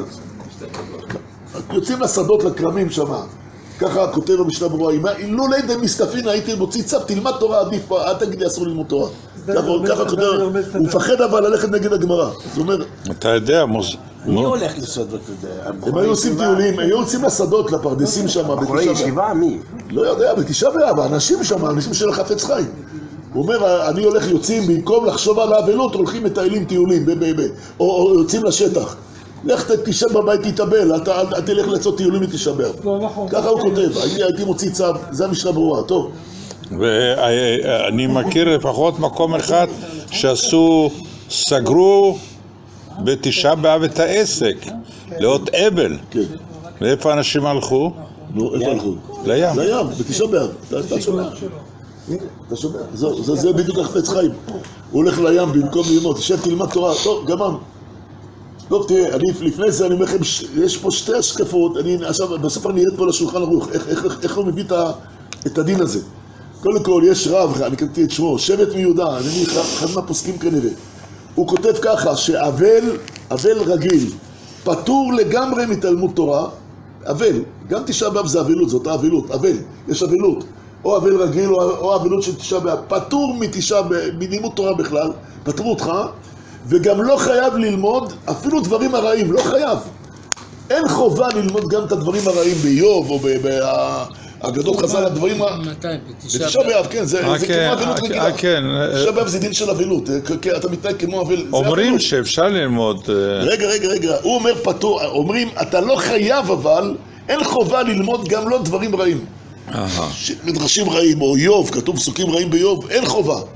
יוצאים לשדות, לכרמים שם. ככה כותב המשנה ברורה, אם לא לידי מסתפין הייתי מוציא צו, תלמד תורה עדיף, אל תגיד לי אסור ללמוד תורה. ככה כותב, הוא מפחד אבל ללכת נגד הגמרא. זאת אומרת... אתה יודע, מוז... מי הולך לשדות? הם היו עושים טיולים, היו יוצאים לשדות, לפרדסים שם. בחורי ישיבה? מי? לא יודע, בתשעה באב, האנשים שם, האנשים של החפץ חיים. הוא אומר, אני הולך יוצאים, במקום לחשוב על האבלות, הולכים מטיילים טיולים, או יוצאים לשטח. לך תשב בבית, תתאבל, אל תלך לעשות טיולים מתשעה באב. ככה הוא כותב, הייתי מוציא צו, זה המשנה ברורה, טוב. ואני מכיר לפחות מקום אחד שעשו, סגרו בתשעה באב את העסק, לאות אבל. ואיפה אנשים הלכו? נו, איפה הלכו? לים. לים, בתשעה באב, אתה שומע. אתה שומע, זה בדיוק החפץ חיים. הוא הולך לים במקום ללמוד, תשב תלמד תורה, טוב, גמרנו. טוב, תראה, אני לפני זה, אני אומר לכם, יש פה שתי השקפות, אני עכשיו, בסוף אני ארד פה לשולחן ערוך, איך, איך, איך הוא מביא את הדין הזה. קודם כל, יש רב, אני קראתי את שמו, שבט מיהודה, אני אחד מהפוסקים כנראה. הוא כותב ככה, שאבל, אבל רגיל, פטור לגמרי מתלמוד תורה, אבל, גם תשעה באב זה אבלות, זאת האבלות, אבל, יש אבלות. או אבל רגיל, או אבלות של תשעה באב, פטור מתשעה באב, מלימוד תורה בכלל, פטרו אותך, וגם לא חייב ללמוד אפילו דברים הרעים, לא חייב. אין חובה ללמוד גם את הדברים הרעים באיוב או באגדות חז"ל, הדברים ה... מתי? בתשעה באב, כן, זה כמו אבלות רגילה. תשעה באב זה דין של אבלות, אתה מתנהג כמו אבל... אומרים שאפשר ללמוד... רגע, רגע, רגע, הוא אומר פטור, אומרים, אתה לא חייב אבל, אין חובה ללמוד גם לא דברים רעים. מדרשים רעים, או איוב, כתוב פסוקים רעים באיוב, אין חובה.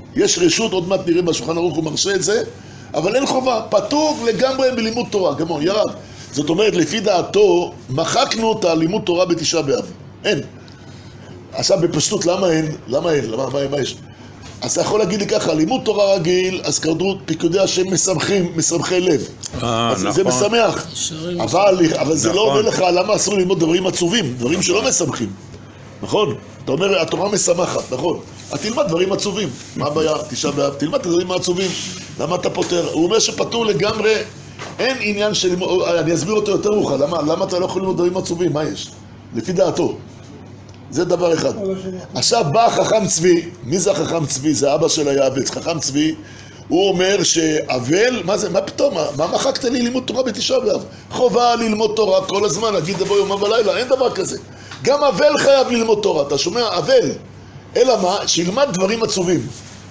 יש רשות, עוד מעט נראה בשולחן ערוך, הוא מרשה את זה, אבל אין חובה, פטור לגמרי בלימוד תורה, גמור, ירד. זאת אומרת, לפי דעתו, מחקנו את הלימוד תורה בתשעה באב. אין. עכשיו בפשטות, למה אין? למה אין? למה, מה, מה יש? אז אתה יכול להגיד לי ככה, לימוד תורה רגיל, אז כדרות פיקודי השם משמחים, משמחי לב. אה, אז נכון. זה משמח. אבל, אבל זה לא אומר לך למה אסור ללמוד דברים עצובים, דברים שלא משמחים. נכון? אתה אומר, התורה משמחת, נכון? אז תלמד דברים עצובים. מה הבעיה? תשעה באב, תלמד את הדברים העצובים. למה אתה פותר? הוא אומר שפטור לגמרי, אין עניין של... אני אסביר אותו יותר מאוחר. למה, למה אתה לא יכול ללמוד דברים עצובים? מה יש? לפי דעתו. זה דבר אחד. עכשיו בא החכם צבי, מי זה החכם צבי? זה אבא של היעבץ. חכם צבי, הוא אומר שאבל, מה זה, מה פתאום? מה, מה מחקת לי לימוד תורה בתשעה באב? חובה ללמוד תורה כל הזמן, להגיד דבו יומם ולילה, אין דבר כזה. גם אבל חייב ללמוד תורה, אתה שומע? אבל. אלא מה? שילמד דברים עצובים.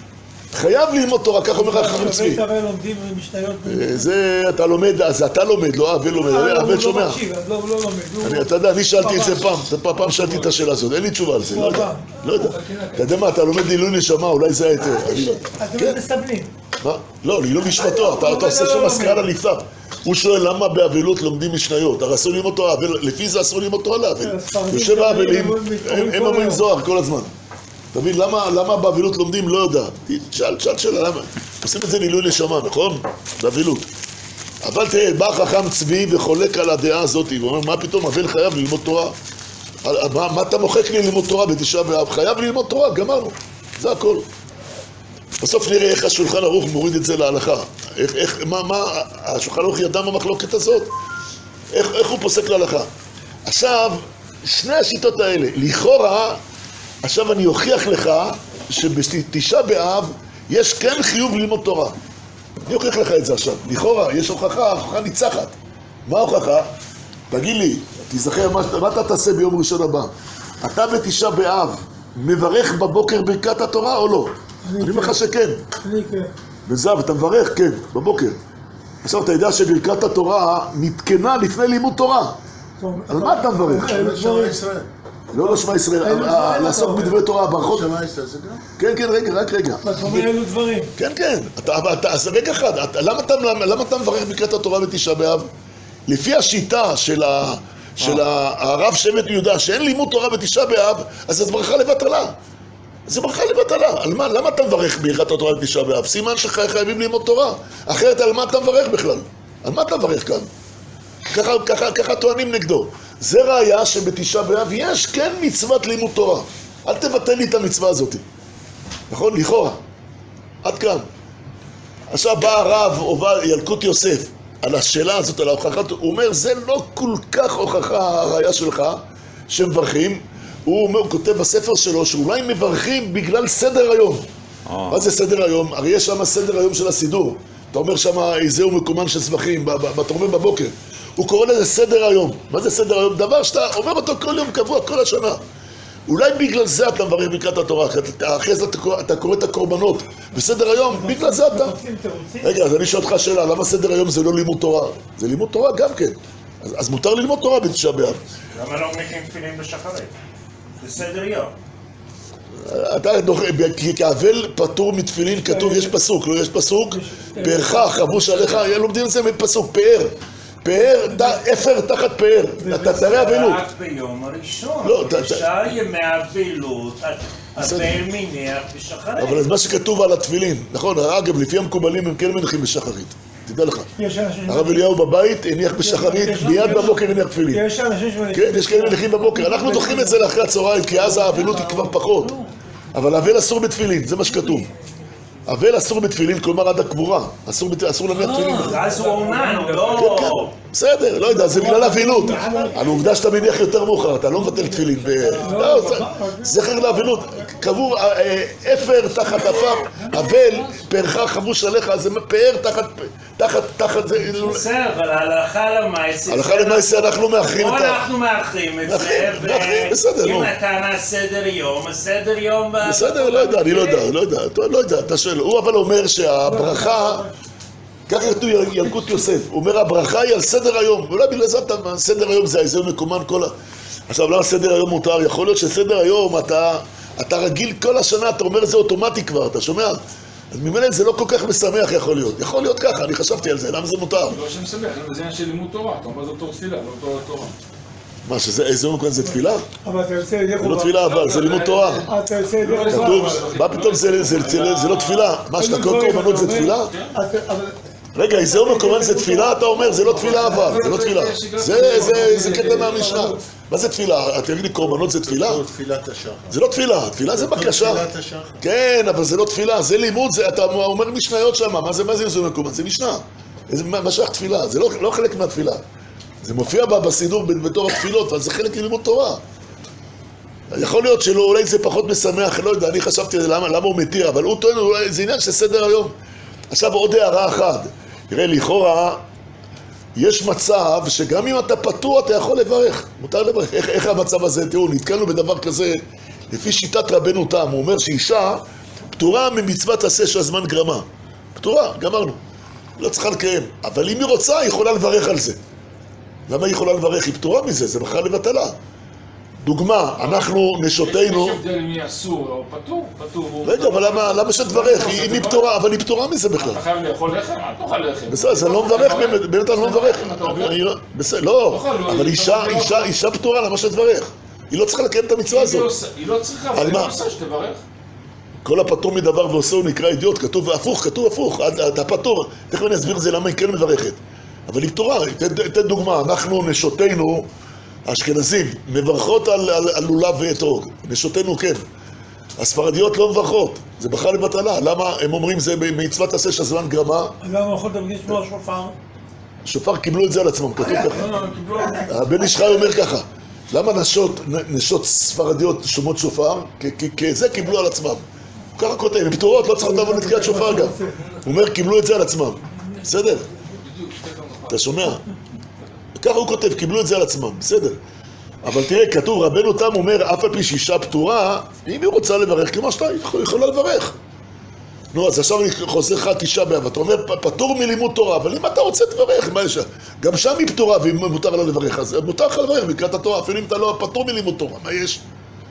חייב ללמוד תורה, כך אומר החכם צבי. בבית אבל לומדים משניות. זה אתה לומד, אז אתה לומד, לא אבל לומד, אבל שומע. הוא לא מקשיב, אז לא לומד. אתה יודע, אני שאלתי את זה פעם, פעם שאלתי את השאלה הזאת, אין לי תשובה על זה, לא יודע. לא יודע. אתה יודע מה, אתה לומד לעילוי נשמה, אולי זה היתר. אתם מסבלים. מה? לא, לעילוי נשמתו, אתה עושה שם השכלה נפלאה. הוא שואל למה באבלות לומדים משניות, הרי אסור ללמוד תורה, לפי זה אסור ללמוד תורה לאבל. יושב האבלים, הם אומרים זוהר כל הזמן. אתה מבין, למה באבלות לומדים? לא יודע. שאל, שאל שאלה, למה? עושים את זה לעילוי נשמה, נכון? באבלות. אבל תראה, בא חכם צבי וחולק על הדעה הזאת, ואומר, מה פתאום, אבל חייב ללמוד תורה? מה, מה אתה מוחק לי ללמוד תורה בתשעה באב? חייב ללמוד תורה, גמרנו. זה הכל. בסוף נראה איך השולחן ערוך מוריד את זה להלכה. איך, איך, מה, מה, השולחן ערוך ידע במחלוקת הזאת? איך, איך הוא פוסק להלכה? עכשיו, שני השיטות האלה, לכאורה, עכשיו אני אוכיח לך שבתשעה באב יש כן חיוב ללמוד תורה. אני אוכיח לך את זה עכשיו. לכאורה, יש הוכחה, הוכחה ניצחת. מה ההוכחה? תגיד לי, תזכר מה, מה אתה תעשה ביום ראשון הבא? אתה בתשעה באב מברך בבוקר ברכת התורה או לא? אני אומר לך שכן. אני כן. וזב, אתה מברך? כן, בבוקר. עכשיו אתה יודע שברכת התורה נתקנה לפני לימוד תורה. על מה אתה מברך? שמע ישראל. לא, לא שמע ישראל, לעסוק בדברי תורה, ברכות. שמע ישראל זה גם? כן, כן, רגע, רק רגע. אתה אומר אלו דברים. כן, כן. אז רגע אחד, למה אתה מברך ברכת התורה בתשעה באב? לפי השיטה של הרב שבט יהודה, שאין לימוד תורה בתשעה באב, אז זה ברכה לבטלה. זה ברכה לבטלה. על מה? למה אתה מברך ברכת התורה בתשעה באב? סימן שחייבים ללמוד תורה. אחרת על מה אתה מברך בכלל? על מה אתה מברך כאן? ככה, ככה, ככה טוענים נגדו. זה ראיה שבתשעה באב יש כן מצוות לימוד תורה. אל תבטל לי את המצווה הזאת. נכון? לכאורה. עד כאן. עכשיו בא הרב ילקוט יוסף על השאלה הזאת, על ההוכחה, הוא אומר, זה לא כל כך הוכחה הראיה שלך שמברכים. הוא אומר, הוא כותב בספר שלו שאולי מברכים בגלל סדר היום. מה זה סדר היום? הרי יש שם סדר היום של הסידור. אתה אומר שם, איזהו מקומן של שבחים, אתה אומר בבוקר. הוא קורא לזה סדר היום. מה זה סדר היום? דבר שאתה אומר אותו כל יום קבוע, כל השנה. אולי בגלל זה אתה מברך ברכת התורה, אחרי זה אתה קורא את הקורבנות. בסדר היום, בגלל זה אתה... רגע, אז אני שואל אותך שאלה, למה סדר היום זה לא לימוד תורה? זה לימוד תורה גם כן. אז, אז מותר ללמוד תורה בתשעה באב. למה לא מניחים תפילין בשחרית? זה סדר יום. אתה דוחה, כי אבל פטור מתפילין כתוב, יש פסוק, לא יש פסוק? פארך, חבוש עליך, לומדים את זה מפסוק, פאר. פאר, אפר תחת פאר, אתה תראה אבלות. רק ביום הראשון, בשאר ימי אבלות, הבן מניח בשחרית. אבל זה מה שכתוב על התפילין, נכון, אגב, לפי המקובלים הם כן מניחים בשחרית, תדע לך. הרב אליהו בבית הניח בשחרית, מיד בבוקר הניח תפילין. יש אנשים שמניחים. כן, יש כאלה מניחים בבוקר, אנחנו דוחים את זה לאחרי הצהריים, כי אז האבלות היא כבר פחות. אבל אבל אסור בתפילין, זה מה שכתוב. אבל אסור בתפילין, כלומר עד הקבורה, אסור להניח תפילין. אז הוא עונן, לא... כן, כן, בסדר, לא יודע, זה בגלל אבילות. על העובדה שאתה מניח יותר מאוחר, אתה לא מבטל תפילין. זכר לאבילות, קבור אפר תחת אפר, אבל פארך חבוש עליך, זה פאר תחת... תחת, תחת זה... בסדר, אבל הלכה למעשה... הלכה למעשה אנחנו מאחרים את ה... אנחנו מאחרים את זה, ואם אתה נעשה סדר יום, הסדר יום... בסדר, לא יודע, אני לא יודע, לא יודע, לא יודע, אתה שואל. הוא אבל אומר שהברכה... ככה כתוב ילקוט יוסף, הוא אומר הברכה היא על סדר היום, ואולי בגלל זה אתה, סדר היום זה איזה מקומן כל ה... עכשיו למה סדר היום מותר? יכול להיות שסדר היום אתה, אתה רגיל כל השנה, אתה אומר זה אוטומטי כבר, אתה שומע? אז ממילא זה לא כל כך משמח יכול להיות. יכול להיות ככה, אני חשבתי על זה, למה זה מותר? לא שמשמח, זה עניין של לימוד תורה, אתה אומר זה אותו תפילה, לא אותו תורה. מה, שזה, איזה יום כאן זה תפילה? אבל אתה יוצא ידי זה חובה. לא תפילה אבל, זה לימוד תורה. אתה יוצא ידי חובה. כתוב, מה פתאום זה, זה, זה, זה לא תפילה? מה, שאתה כל קורבנות זה תפילה? רגע, איזה יום הקורבן זה תפילה? אתה אומר, זה לא תפילה אבל, זה לא תפילה. זה, זה, זה קטע מהמשנה. מה זה תפילה? אתה תגיד לי, קורבנות זה תפילה? זה תפילת השחר. זה לא תפילה, תפילה זה בקשה. תפילת השחר. כן, אבל זה לא תפילה, זה לימוד, זה, אתה אומר משניות שם, מה זה, מה זה יום הקורבן? זה משנה. מה שייך תפילה? זה לא, לא חלק מהתפילה. זה מופיע בה בסידור בתור התפילות, אבל זה חלק מלימוד תורה. יכול להיות שלא, אולי זה פחות משמח, לא יודע, אני חשבתי למה, למה הוא מתיר, אבל הוא טוען, אולי זה עניין של סדר היום. עכשיו עוד הערה אחת, תראה, לכאורה, יש מצב שגם אם אתה פטור, אתה יכול לברך, מותר לברך. איך, איך המצב הזה? תראו, נתקלנו בדבר כזה, לפי שיטת רבנו תם, הוא אומר שאישה פטורה ממצוות עשה של הזמן גרמה. פטורה, גמרנו. לא צריכה לקיים, אבל אם היא רוצה, היא יכולה לברך על זה. למה היא יכולה לברך? היא פטורה מזה, זה בכלל לבטלה. דוגמה, אנחנו נשותינו... יש הבדל מי אסור או פטור, פטור... רגע, אבל למה, למה שתברך? אם היא פטורה, אבל היא פטורה מזה בכלל. אתה חייב לאכול לחם? אל תאכל לחם. בסדר, אז אני לא מברך, באמת אני לא מברך. בסדר, לא, אבל אישה, אישה, אישה פטורה, למה שתברך? היא לא צריכה לקיים את המצווה הזאת. היא לא צריכה, אבל היא לא עושה שתברך. כל הפטור מדבר ועושה הוא נקרא אידיוט, כתוב הפוך, כתוב הפוך, אתה פטור. תכף אני אסביר את זה למה היא כן מברכת. אבל היא פטורה, תן דוגמה, אנחנו נשותינו, האשכנזים, מברכות על, על, על לולב ואתרוג, נשותינו כן. הספרדיות לא מברכות, זה בכלל לבטלה, למה הם אומרים זה מצוות עשה של הזמן גרמה? למה יכול להרגיש כמו השופר? שופר קיבלו את זה על עצמם, כתוב ככה. הבן איש חי אומר ככה, למה נשות, נשות ספרדיות שומעות שופר? כי זה קיבלו על עצמם. ככה כותב, הן פטורות, לא צריכות לבוא לתקיעת שופר גם. הוא אומר, קיבלו את זה על עצמם. בסדר? אתה שומע? וככה הוא כותב, קיבלו את זה על עצמם, בסדר. אבל תראה, כתוב, רבנו תם אומר, אף על פי שאישה פטורה, אם היא רוצה לברך, כמו שאתה, היא יכולה לברך. נו, אז עכשיו אני חוזר לך תשעה באב, אתה אומר, פטור מלימוד תורה, אבל אם אתה רוצה תברך, מה יש? גם שם היא פטורה ואם מותר לה לברך, אז מותר לך לברך בקראת התורה, אפילו אם אתה לא פטור מלימוד תורה, מה יש?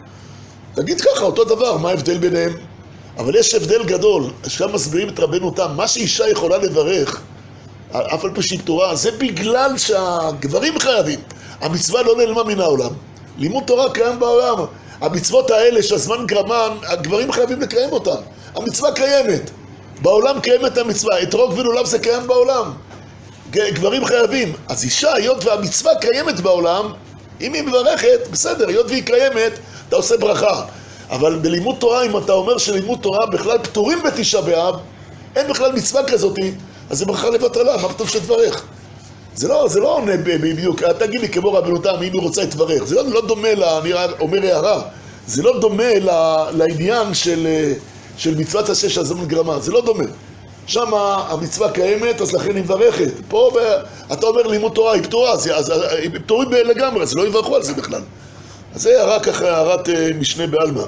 תגיד ככה, אותו דבר, מה ההבדל ביניהם? אבל יש הבדל גדול, שם מסבירים את רבנו תם, מה שאישה יכולה לברך, אף על פי שהיא פטורה, זה בגלל שהגברים חייבים. המצווה לא נעלמה מן העולם. לימוד תורה קיים בעולם. המצוות האלה שהזמן גרמן, הגברים חייבים לקיים אותן. המצווה קיימת. בעולם קיימת המצווה. אתרוג ולולב זה קיים בעולם. גברים חייבים. אז אישה, היות והמצווה קיימת בעולם, אם היא מברכת, בסדר, היות והיא קיימת, אתה עושה ברכה. אבל בלימוד תורה, אם אתה אומר שלימוד תורה בכלל פטורים בתשעה באב, אין בכלל מצווה כזאת, אז זה ברכה לבטלה, מה פתאום שתברך? זה לא, זה לא עונה בדיוק, תגיד לי כמו רבנו תם, אם היא רוצה להתברך, זה לא, לא דומה, לה, אני אומר הערה, זה לא דומה לה, לעניין של, של מצוות עשה של הזמן גרמה, זה לא דומה. שם המצווה קיימת, אז לכן היא מברכת. פה אתה אומר לימוד תורה, היא פטורה, אז, אז היא פטורית לגמרי, אז לא יברכו על זה בכלל. אז זה הערה ככה, הערת משנה בעלמא.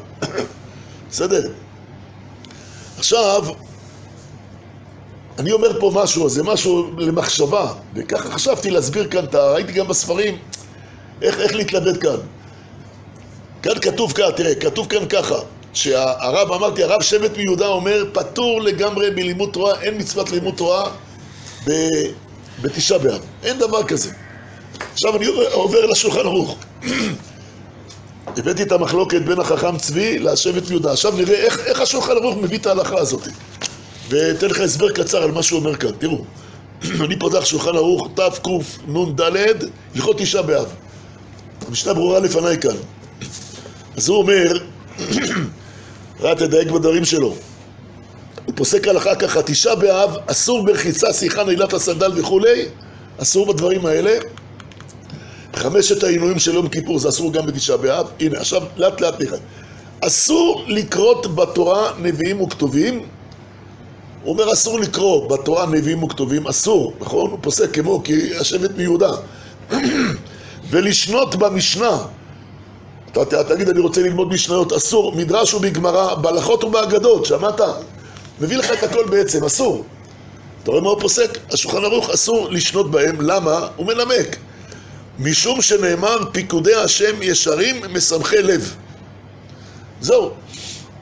בסדר? עכשיו, אני אומר פה משהו, זה משהו למחשבה, וככה חשבתי להסביר כאן, ראיתי גם בספרים, איך, איך להתלבט כאן. כאן כתוב כאן, תראה, כתוב כאן ככה, שהרב, אמרתי, הרב שבט מיהודה אומר, פטור לגמרי מלימוד תורה, אין מצוות לימוד תורה בתשעה באב, אין דבר כזה. עכשיו אני עובר לשולחן ערוך. הבאתי את המחלוקת בין החכם צבי לשבט מיהודה. עכשיו נראה איך, איך השולחן ערוך מביא את ההלכה הזאת. ותן לך הסבר קצר על מה שהוא אומר כאן. תראו, אני פותח שולחן ערוך תקנ"ד, הלכות תשעה באב. המשנה ברורה לפניי כאן. אז הוא אומר, ראה תדייק בדברים שלו. הוא פוסק הלכה ככה, תשעה באב, אסור ברחיצה, שיחה, נעילת הסנדל וכולי, אסור בדברים האלה. חמשת העינויים של יום כיפור זה אסור גם בתשעה באב. הנה, עכשיו לאט לאט נראה. אסור לקרות בתורה נביאים וכתובים. הוא אומר אסור לקרוא בתורה נביאים וכתובים, אסור, נכון? הוא פוסק כמו כי השבט מיהודה. ולשנות במשנה. אתה, אתה תגיד אני רוצה ללמוד משניות, אסור, מדרש ובגמרא, בהלכות ובאגדות, שמעת? מביא לך את הכל בעצם, אסור. אתה רואה מה הוא פוסק? השולחן ערוך אסור לשנות בהם, למה? הוא מנמק. משום שנאמר פיקודי השם ישרים משמחי לב. זהו.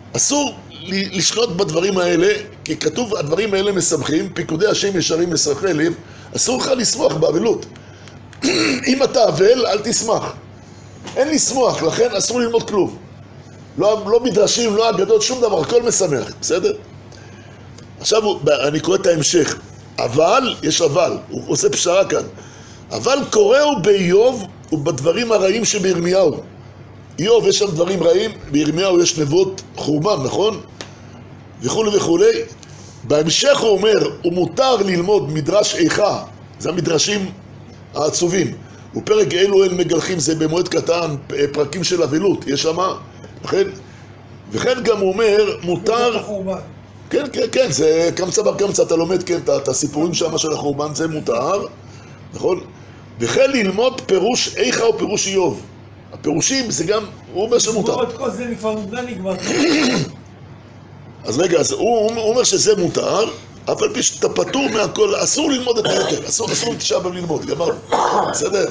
אסור לשלוט בדברים האלה, כי כתוב, הדברים האלה משמחים, פיקודי השם ישרים משמחי לב, אסור לך לשמוח באבלות. אם אתה אבל, אל תשמח. אין לשמוח, לכן אסור ללמוד כלום. לא, לא מדרשים, לא אגדות, שום דבר, הכל משמח, בסדר? עכשיו אני קורא את ההמשך. אבל, יש אבל, הוא עושה פשרה כאן. אבל קוראו באיוב ובדברים הרעים שבירמיהו. איוב יש שם דברים רעים, בירמיהו יש נבואות חורבן, נכון? וכולי וכולי. בהמשך הוא אומר, הוא מותר ללמוד מדרש איכה, זה המדרשים העצובים. ופרק אלו אל מגלחים, זה במועד קטן, פרקים של אבלות, יש שמה. לכן, וכן גם הוא אומר, מותר... כן, כן, כן, זה קמצא בר קמצא, אתה לומד, כן, את הסיפורים שם של החורבן, זה מותר, נכון? וכן ללמוד פירוש איכה או פירוש איוב. הפירושים זה גם, הוא אומר שמותר. עוד כל זה כבר נגמר נגמר. אז רגע, אז הוא, הוא אומר שזה מותר, אבל פי שאתה פטור מהכל, אסור ללמוד את היותר, אסור, אסור לתשעה באב ללמוד, גמר, בסדר?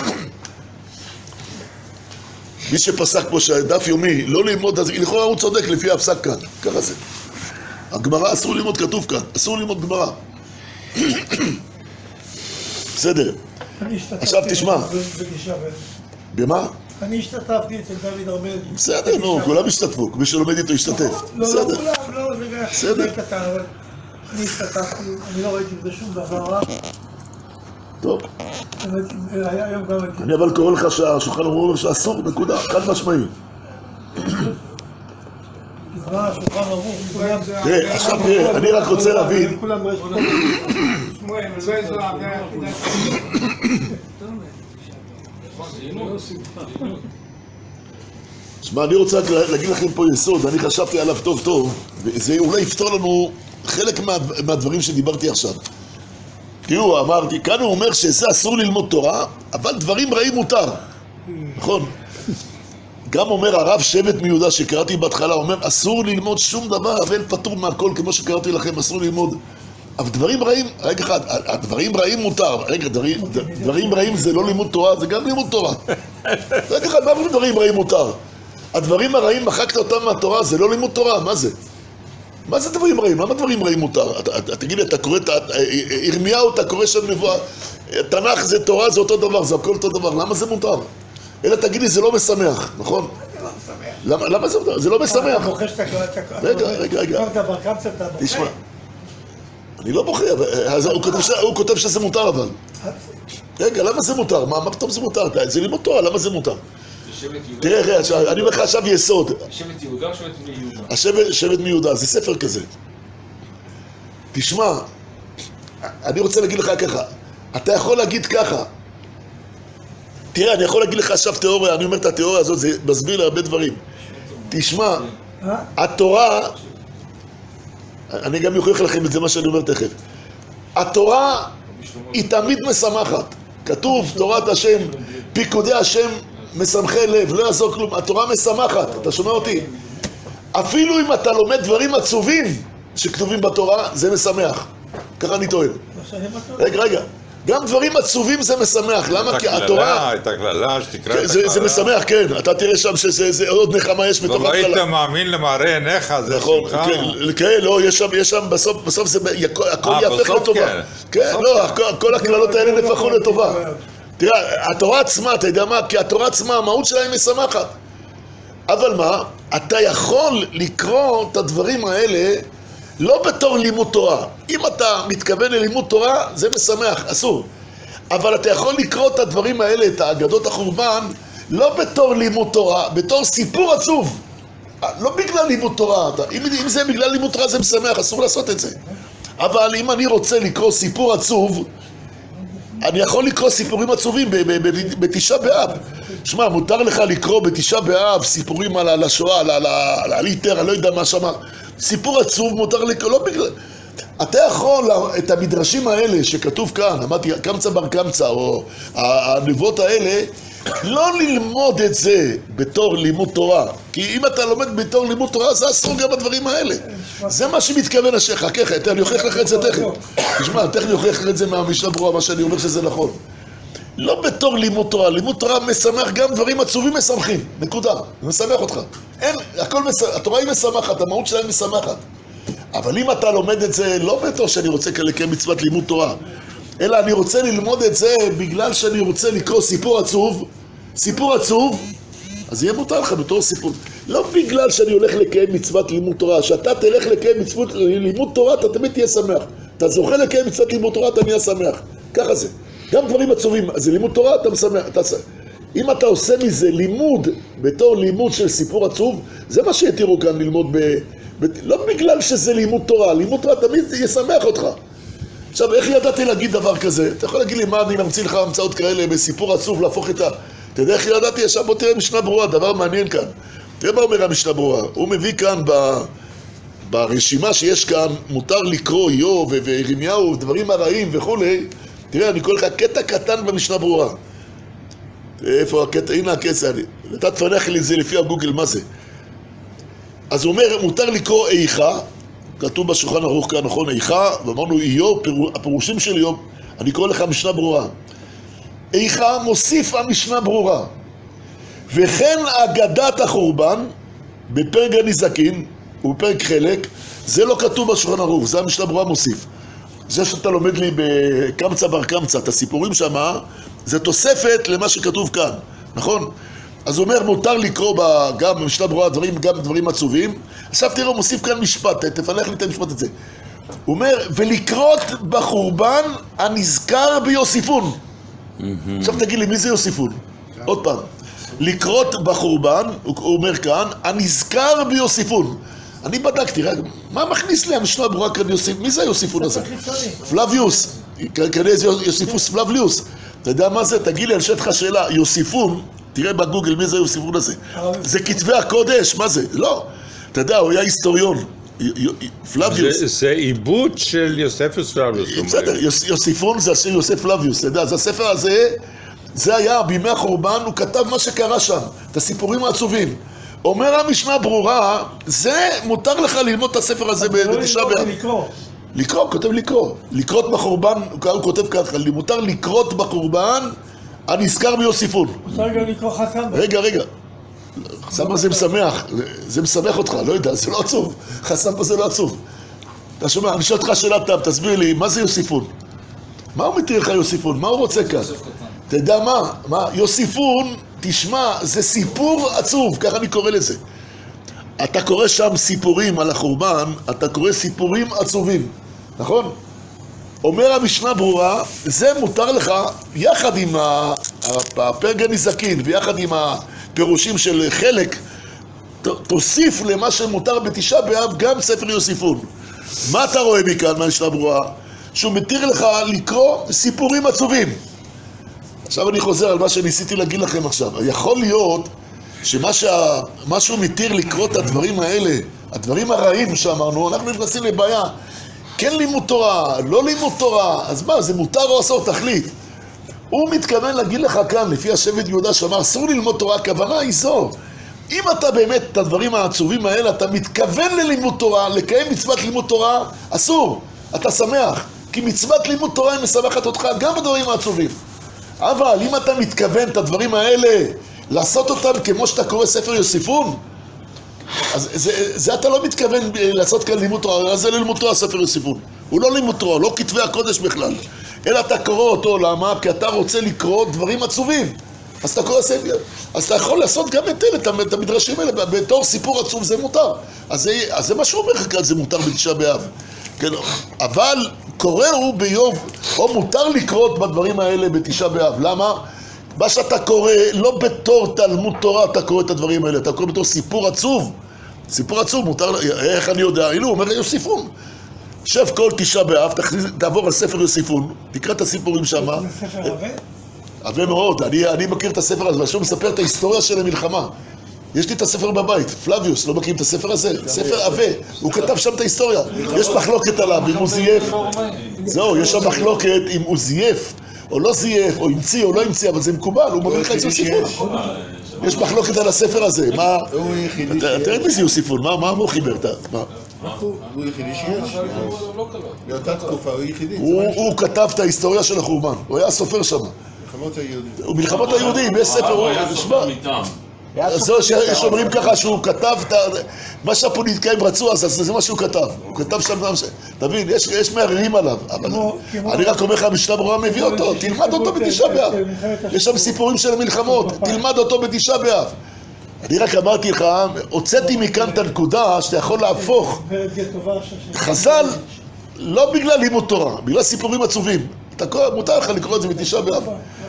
מי שפסק פה שהדף יומי לא ללמוד, אז לכאורה הוא צודק לפי הפסק כאן, ככה זה. הגמרא אסור ללמוד, כתוב כאן, אסור ללמוד גמרא. בסדר. עכשיו תשמע. במה? אני השתתפתי אצל דוד ארמל. בסדר, נו, כולם השתתפו, מי שלומד איתו השתתף. לא, לא כולם, לא, זה בסדר. קטן, אבל אני השתתפתי, אני לא ראיתי בזה שום דבר רע. טוב. היה היום גם... אני אבל קורא לך שהשולחן אומר שאסור, נקודה, חד משמעי. מה, השולחן ערוך, כולם... תראה, עכשיו תראה, אני רק רוצה להבין. שמואל, זה זו היחידה. שמע, אני רוצה להגיד לכם פה יסוד, אני חשבתי עליו טוב טוב, וזה אולי יפתור לנו חלק מה, מהדברים שדיברתי עכשיו. תראו, אמרתי, כאן הוא אומר שזה אסור ללמוד תורה, אבל דברים רעים מותר, נכון? גם אומר הרב שבט מיהודה שקראתי בהתחלה, אומר אסור ללמוד שום דבר, אבל פטור מהכל, כמו שקראתי לכם, אסור ללמוד. אבל דברים רעים, רגע אחד, הדברים רעים מותר, רגע, דברים, דברים רעים זה לא לימוד תורה, זה גם לימוד תורה. רגע אחד, מה אומרים דברים רעים מותר? הדברים הרעים, מחקת אותם מהתורה, זה לא לימוד תורה, מה זה? מה זה דברים רעים? למה דברים רעים מותר? תגיד לי, אתה קורא, ירמיהו, אתה קורא שם נבואה, תנ"ך זה תורה, זה אותו דבר, זה הכל אותו דבר, למה זה מותר? אלא תגיד לי, זה לא משמח, נכון? למה זה מותר? זה לא משמח. אתה בוכה שאתה קורא... רגע, רגע, רגע. תשמע. אני לא בוכה, הוא כותב שזה מותר אבל. רגע, למה זה מותר? מה פתאום זה מותר? זה לימוד תורה, למה זה מותר? תראה, רגע, אני אומר לך עכשיו יסוד. שבט יהודה או שבט מיהודה? שבט מיהודה, זה ספר כזה. תשמע, אני רוצה להגיד לך ככה, אתה יכול להגיד ככה. תראה, אני יכול להגיד לך עכשיו תיאוריה, אני אומר את התיאוריה הזאת, זה מסביר להרבה דברים. תשמע, התורה... אני גם יוכיח לכם את זה מה שאני אומר תכף. התורה היא תמיד משמחת. כתוב תורת השם, פיקודי השם משמחי לב, לא יעזור כלום. התורה משמחת, אתה שומע אותי? אפילו אם אתה לומד דברים עצובים שכתובים בתורה, זה משמח. ככה אני טוען. רגע, רגע. גם דברים עצובים זה משמח, למה? כי התורה... את הכללה, שתקרא את הכללה. זה משמח, כן. אתה תראה שם שזה עוד נחמה יש בתוך הכללה. לא היית מאמין למראה עיניך, זה שמחה. כן, לא, יש שם, בסוף זה, הכל יהפך לטובה. כן, לא, כל הכללות האלה נהפכו לטובה. תראה, התורה עצמה, אתה יודע מה? כי התורה עצמה, המהות שלה היא משמחת. אבל מה? אתה יכול לקרוא את הדברים האלה לא בתור לימוד תורה. אם אתה מתכוון ללימוד תורה, זה משמח, אסור. אבל אתה יכול לקרוא את הדברים האלה, את האגדות החורבן, לא בתור לימוד תורה, בתור סיפור עצוב. לא בגלל לימוד תורה. אם, אם זה בגלל לימוד תורה זה משמח, אסור לעשות את זה. אבל אם אני רוצה לקרוא סיפור עצוב, אני יכול לקרוא סיפורים עצובים בתשעה באב. שמע, מותר לך לקרוא בתשעה באב סיפורים על השואה, על היטלר, אני לא יודע מה שמה. סיפור עצוב מותר לקרוא, לא בגלל... אתה יכול, את המדרשים האלה שכתוב כאן, אמרתי, קמצא בר קמצא, או הנבואות האלה, לא ללמוד את זה בתור לימוד תורה. כי אם אתה לומד בתור לימוד תורה, זה אסור גם בדברים האלה. זה מה שמתכוון השייך, חכה, אני אוכיח לך את זה תכף. תשמע, תכף אני אוכיח לך את זה מהמשנה ברורה, מה שאני אומר שזה נכון. לא בתור לימוד תורה, לימוד תורה משמח גם דברים עצובים משמחים, נקודה, זה משמח אותך. אין, הכל משמח, התורה היא משמחת, המהות שלהם משמחת. אבל אם אתה לומד את זה לא בתור שאני רוצה לקיים מצוות לימוד תורה, אלא אני רוצה ללמוד את זה בגלל שאני רוצה לקרוא סיפור עצוב, סיפור עצוב, אז יהיה מותר לך בתור סיפור. לא בגלל שאני הולך לקיים מצוות לימוד תורה, שאתה תלך לקיים מצוות לימוד תורה, אתה תמיד תהיה שמח. אתה זוכה לקיים מצוות לימוד תורה, אתה נהיה שמח. ככה זה. גם דברים עצובים, אז זה לימוד תורה, אתה משמח. אתה... אם אתה עושה מזה לימוד, בתור לימוד של סיפור עצוב, זה מה שיתירו כאן ללמוד ב... ב... לא בגלל שזה לימוד תורה, לימוד תורה תמיד ישמח אותך. עכשיו, איך ידעתי להגיד דבר כזה? אתה יכול להגיד לי מה אני ממציא לך המצאות כאלה בסיפור עצוב להפוך את ה... אתה יודע איך ידעתי? עכשיו בוא תראה משנה ברורה, דבר מעניין כאן. תראה מה אומר המשנה ברורה. הוא מביא כאן ב... ברשימה שיש כאן, מותר לקרוא איוב וירמיהו, דברים הרעים וכולי. תראה, אני קורא לך קטע קטן במשנה ברורה. איפה הקטע? הנה הקטע. אתה תפנח לי את זה לפי הגוגל, מה זה? אז הוא אומר, מותר לקרוא איכה, כתוב בשולחן ערוך כאן, נכון, איכה, ואמרנו איוב, הפירושים של איוב, אני קורא לך משנה ברורה. איכה מוסיף המשנה ברורה. וכן אגדת החורבן, בפרק הנזקין, ובפרק חלק, זה לא כתוב בשולחן ערוך, זה המשנה ברורה מוסיף. זה שאתה לומד לי בקמצא בר קמצא, את הסיפורים שמה, זה תוספת למה שכתוב כאן, נכון? אז הוא אומר, מותר לקרוא בה, גם במשנה ברורה דברים, גם דברים עצובים. עכשיו תראו, הוא מוסיף כאן משפט, תפלח לי את המשפט הזה. הוא אומר, ולקרות בחורבן הנזכר ביוסיפון. עכשיו תגיד לי, מי זה יוסיפון? עוד פעם. לקרות בחורבן, הוא אומר כאן, הנזכר ביוסיפון. אני בדקתי, מה מכניס לי המשנה ברורה כאן יוסיפון? מי זה היוסיפון הזה? פלביוס. כנראה זה יוסיפוס פלביוס. אתה יודע מה זה? תגיד לי, אני שואל לך שאלה, יוסיפון, תראה בגוגל מי זה יוסיפון הזה. זה כתבי הקודש, מה זה? לא. אתה יודע, הוא היה היסטוריון. פלביוס. זה עיבוד של יוספוס פלביוס. בסדר, יוסיפון זה השם יוסף פלביוס. אתה יודע, אז הספר הזה, זה היה בימי החורבן, הוא כתב מה שקרה שם, את הסיפורים העצובים. אומר המשנה ברורה, זה מותר לך ללמוד את הספר הזה בתשעה באב. לקרוא, כותב לקרוא. לקרות בחורבן, הוא כותב ככה, מותר לקרות בחורבן הנזכר ביוסיפון. מותר גם לקרוא חסם. רגע, רגע. חסם הזה משמח, זה משמח אותך, לא יודע, זה לא עצוב. חסם הזה לא עצוב. אתה שומע, אני שואל אותך שאלה תם, תסביר לי, מה זה יוסיפון? מה הוא מתיר לך יוסיפון? מה הוא רוצה כאן? אתה יודע מה? מה? יוסיפון, תשמע, זה סיפור עצוב, ככה אני קורא לזה. אתה קורא שם סיפורים על החורבן, אתה קורא סיפורים עצובים, נכון? אומר המשנה ברורה, זה מותר לך, יחד עם הפרק הנזקין ויחד עם הפירושים של חלק, תוסיף למה שמותר בתשעה באב גם ספר יוסיפון. מה אתה רואה מכאן מהמשנה ברורה? שהוא מתיר לך לקרוא סיפורים עצובים. עכשיו אני חוזר על מה שניסיתי להגיד לכם עכשיו. יכול להיות שמה שה... שהוא מתיר לקרוא את הדברים האלה, הדברים הרעים שאמרנו, אנחנו נכנסים לבעיה. כן לימוד תורה, לא לימוד תורה, אז מה, זה מותר או אסור? תחליט. הוא מתכוון להגיד לך כאן, לפי השבט יהודה שאמר, אסור ללמוד תורה, הכוונה היא זו. אם אתה באמת, את הדברים העצובים האלה, אתה מתכוון ללימוד תורה, לקיים מצוות לימוד תורה, אסור. אתה שמח, כי מצוות לימוד תורה היא משמחת אותך גם בדברים העצובים. אבל אם אתה מתכוון את הדברים האלה, לעשות אותם כמו שאתה קורא ספר יוסיפון, אז זה, זה אתה לא מתכוון לעשות כאן לימוד תורה, אז זה ללימוד תורה ספר יוסיפון. הוא לא לימוד תורה, לא כתבי הקודש בכלל. אלא אתה קורא אותו, למה? כי אתה רוצה לקרוא דברים עצובים. אז אתה קורא ספר, אז אתה יכול לעשות גם את אלה, את המדרשים האלה, בתור סיפור עצוב זה מותר. אז זה, אז זה מה שהוא אומר לך כאן, זה מותר בתשעה באב. כן, אבל קורא הוא ביוב, או מותר לקרות בדברים האלה בתשעה באב. למה? מה שאתה קורא, לא בתור תלמוד תורה אתה קורא את הדברים האלה, אתה קורא בתור סיפור עצוב. סיפור עצוב, מותר, איך אני יודע? הנה, הוא אומר יוסיפון. שב כל תשעה באב, תעבור על ספר יוסיפון, תקרא את הסיפורים שם. זה ספר עבה? עבה מאוד, אני, אני מכיר את הספר הזה, שהוא מספר את ההיסטוריה של המלחמה. יש לי את הספר בבית, פלביוס, לא מכירים את הספר הזה? ספר עבה, הוא כתב שם את ההיסטוריה. יש מחלוקת עליו, אם הוא זייף. זהו, יש שם מחלוקת אם הוא זייף, או לא זייף, או המציא או לא המציא, אבל זה מקובל, הוא מביא לך את יוסיפון. יש מחלוקת על הספר הזה, מה... תראה מי זה יוסיפון, מה הוא חיבר? הוא יחידי שיש. באותה תקופה הוא יחידי. הוא כתב את ההיסטוריה של החורבן, הוא היה סופר שם. מלחמות היהודים. ומלחמות היהודים, יש ספר, הוא נשמע. זהו שיש אומרים ככה שהוא כתב, מה שהפוליטיקאים רצו אז זה מה שהוא כתב. הוא כתב שם, תבין, יש מערערים עליו. אני רק אומר לך, המשנה ברורה מביא אותו, תלמד אותו בתשעה באב. יש שם סיפורים של המלחמות, תלמד אותו בתשעה באב. אני רק אמרתי לך, הוצאתי מכאן את הנקודה שאתה יכול להפוך חז"ל לא בגלל לימוד תורה, בגלל סיפורים עצובים. מותר לך לקרוא את זה בתשעה באב.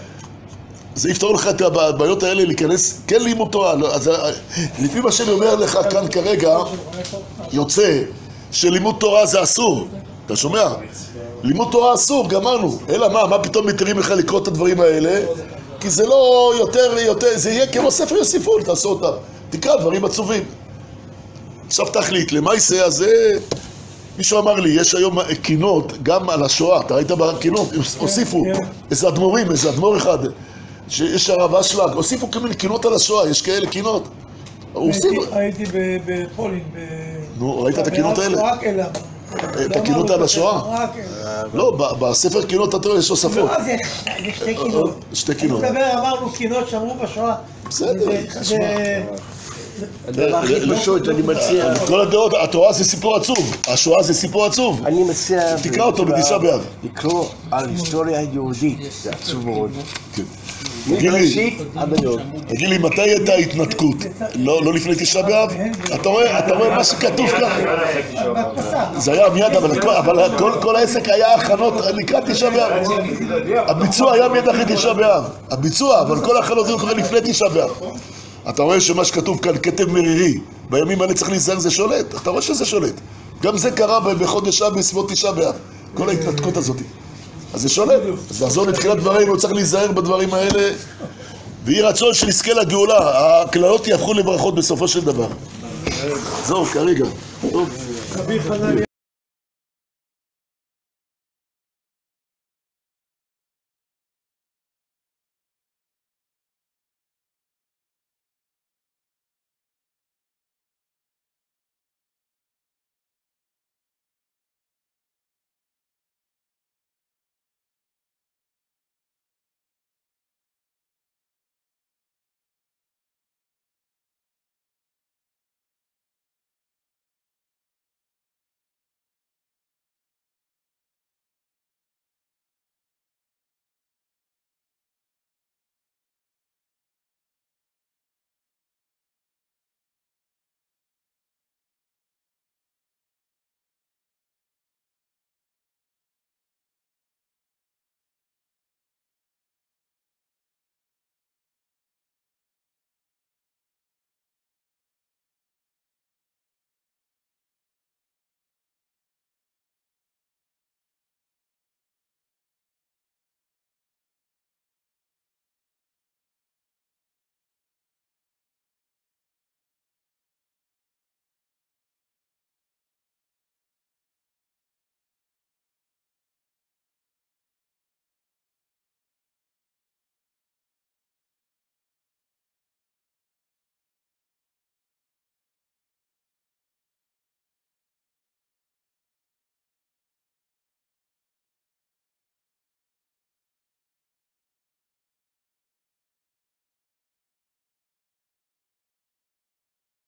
זה יפתור לך את הבעיות האלה להיכנס, כן לימוד תורה. אז לפי מה שאני אומר לך כאן כרגע, יוצא שלימוד תורה זה אסור. אתה שומע? לימוד תורה אסור, גמרנו. אלא מה, מה פתאום מתירים לך לקרוא את הדברים האלה? כי זה לא יותר, יותר, זה יהיה כמו ספר יוסיפול, תעשו אותם. תקרא דברים עצובים. עכשיו תחליט, למה יעשה? אז מישהו אמר לי, יש היום קינות גם על השואה. אתה ראית בקינות? הוסיפו איזה אדמו"רים, איזה אדמו"ר אחד. שיש הרב אשלג, הוסיפו כל מיני קינות על השואה, יש כאלה קינות. הייתי בפולין. נו, ראית את הקינות האלה? רק אלה. את הקינות על השואה? רק אלה. לא, בספר קינות אתה רואה, יש הוספות. לא, זה שתי קינות. שתי קינות. אני מדבר, אמרנו קינות שאמרו בשואה. בסדר, זה... הדבר הכי פשוט, אני מציע... כל הדעות, התורה זה סיפור עצוב, השואה זה סיפור עצוב. אני מציע... תקרא אותו בתשעה באב. לקרוא על היסטוריה היהודית, זה עצוב מאוד. מראשית עד היום. תגיד לי, מתי הייתה ההתנתקות? לא לפני תשעה באב? אתה רואה מה שכתוב כאן? זה היה מיד, אבל כל העסק היה הכנות לקראת תשעה באב. הביצוע היה מיד אחרי תשעה באב. הביצוע, אבל כל ההכנות זה קורה לפני תשעה באב. אתה רואה שמה שכתוב כאן, כתב מרירי, בימים האלה צריך להיזהר, זה שולט. אתה רואה שזה שולט. גם זה קרה בחודש אב בסביבות תשעה באב. כל ההתנתקות הזאת. אז זה שולט. אז לעזור לתחילת דברים, הוא צריך להיזהר בדברים האלה. ויהי רצון שנזכה לגאולה. הקללות יהפכו לברכות בסופו של דבר. זהו, כרגע. טוב.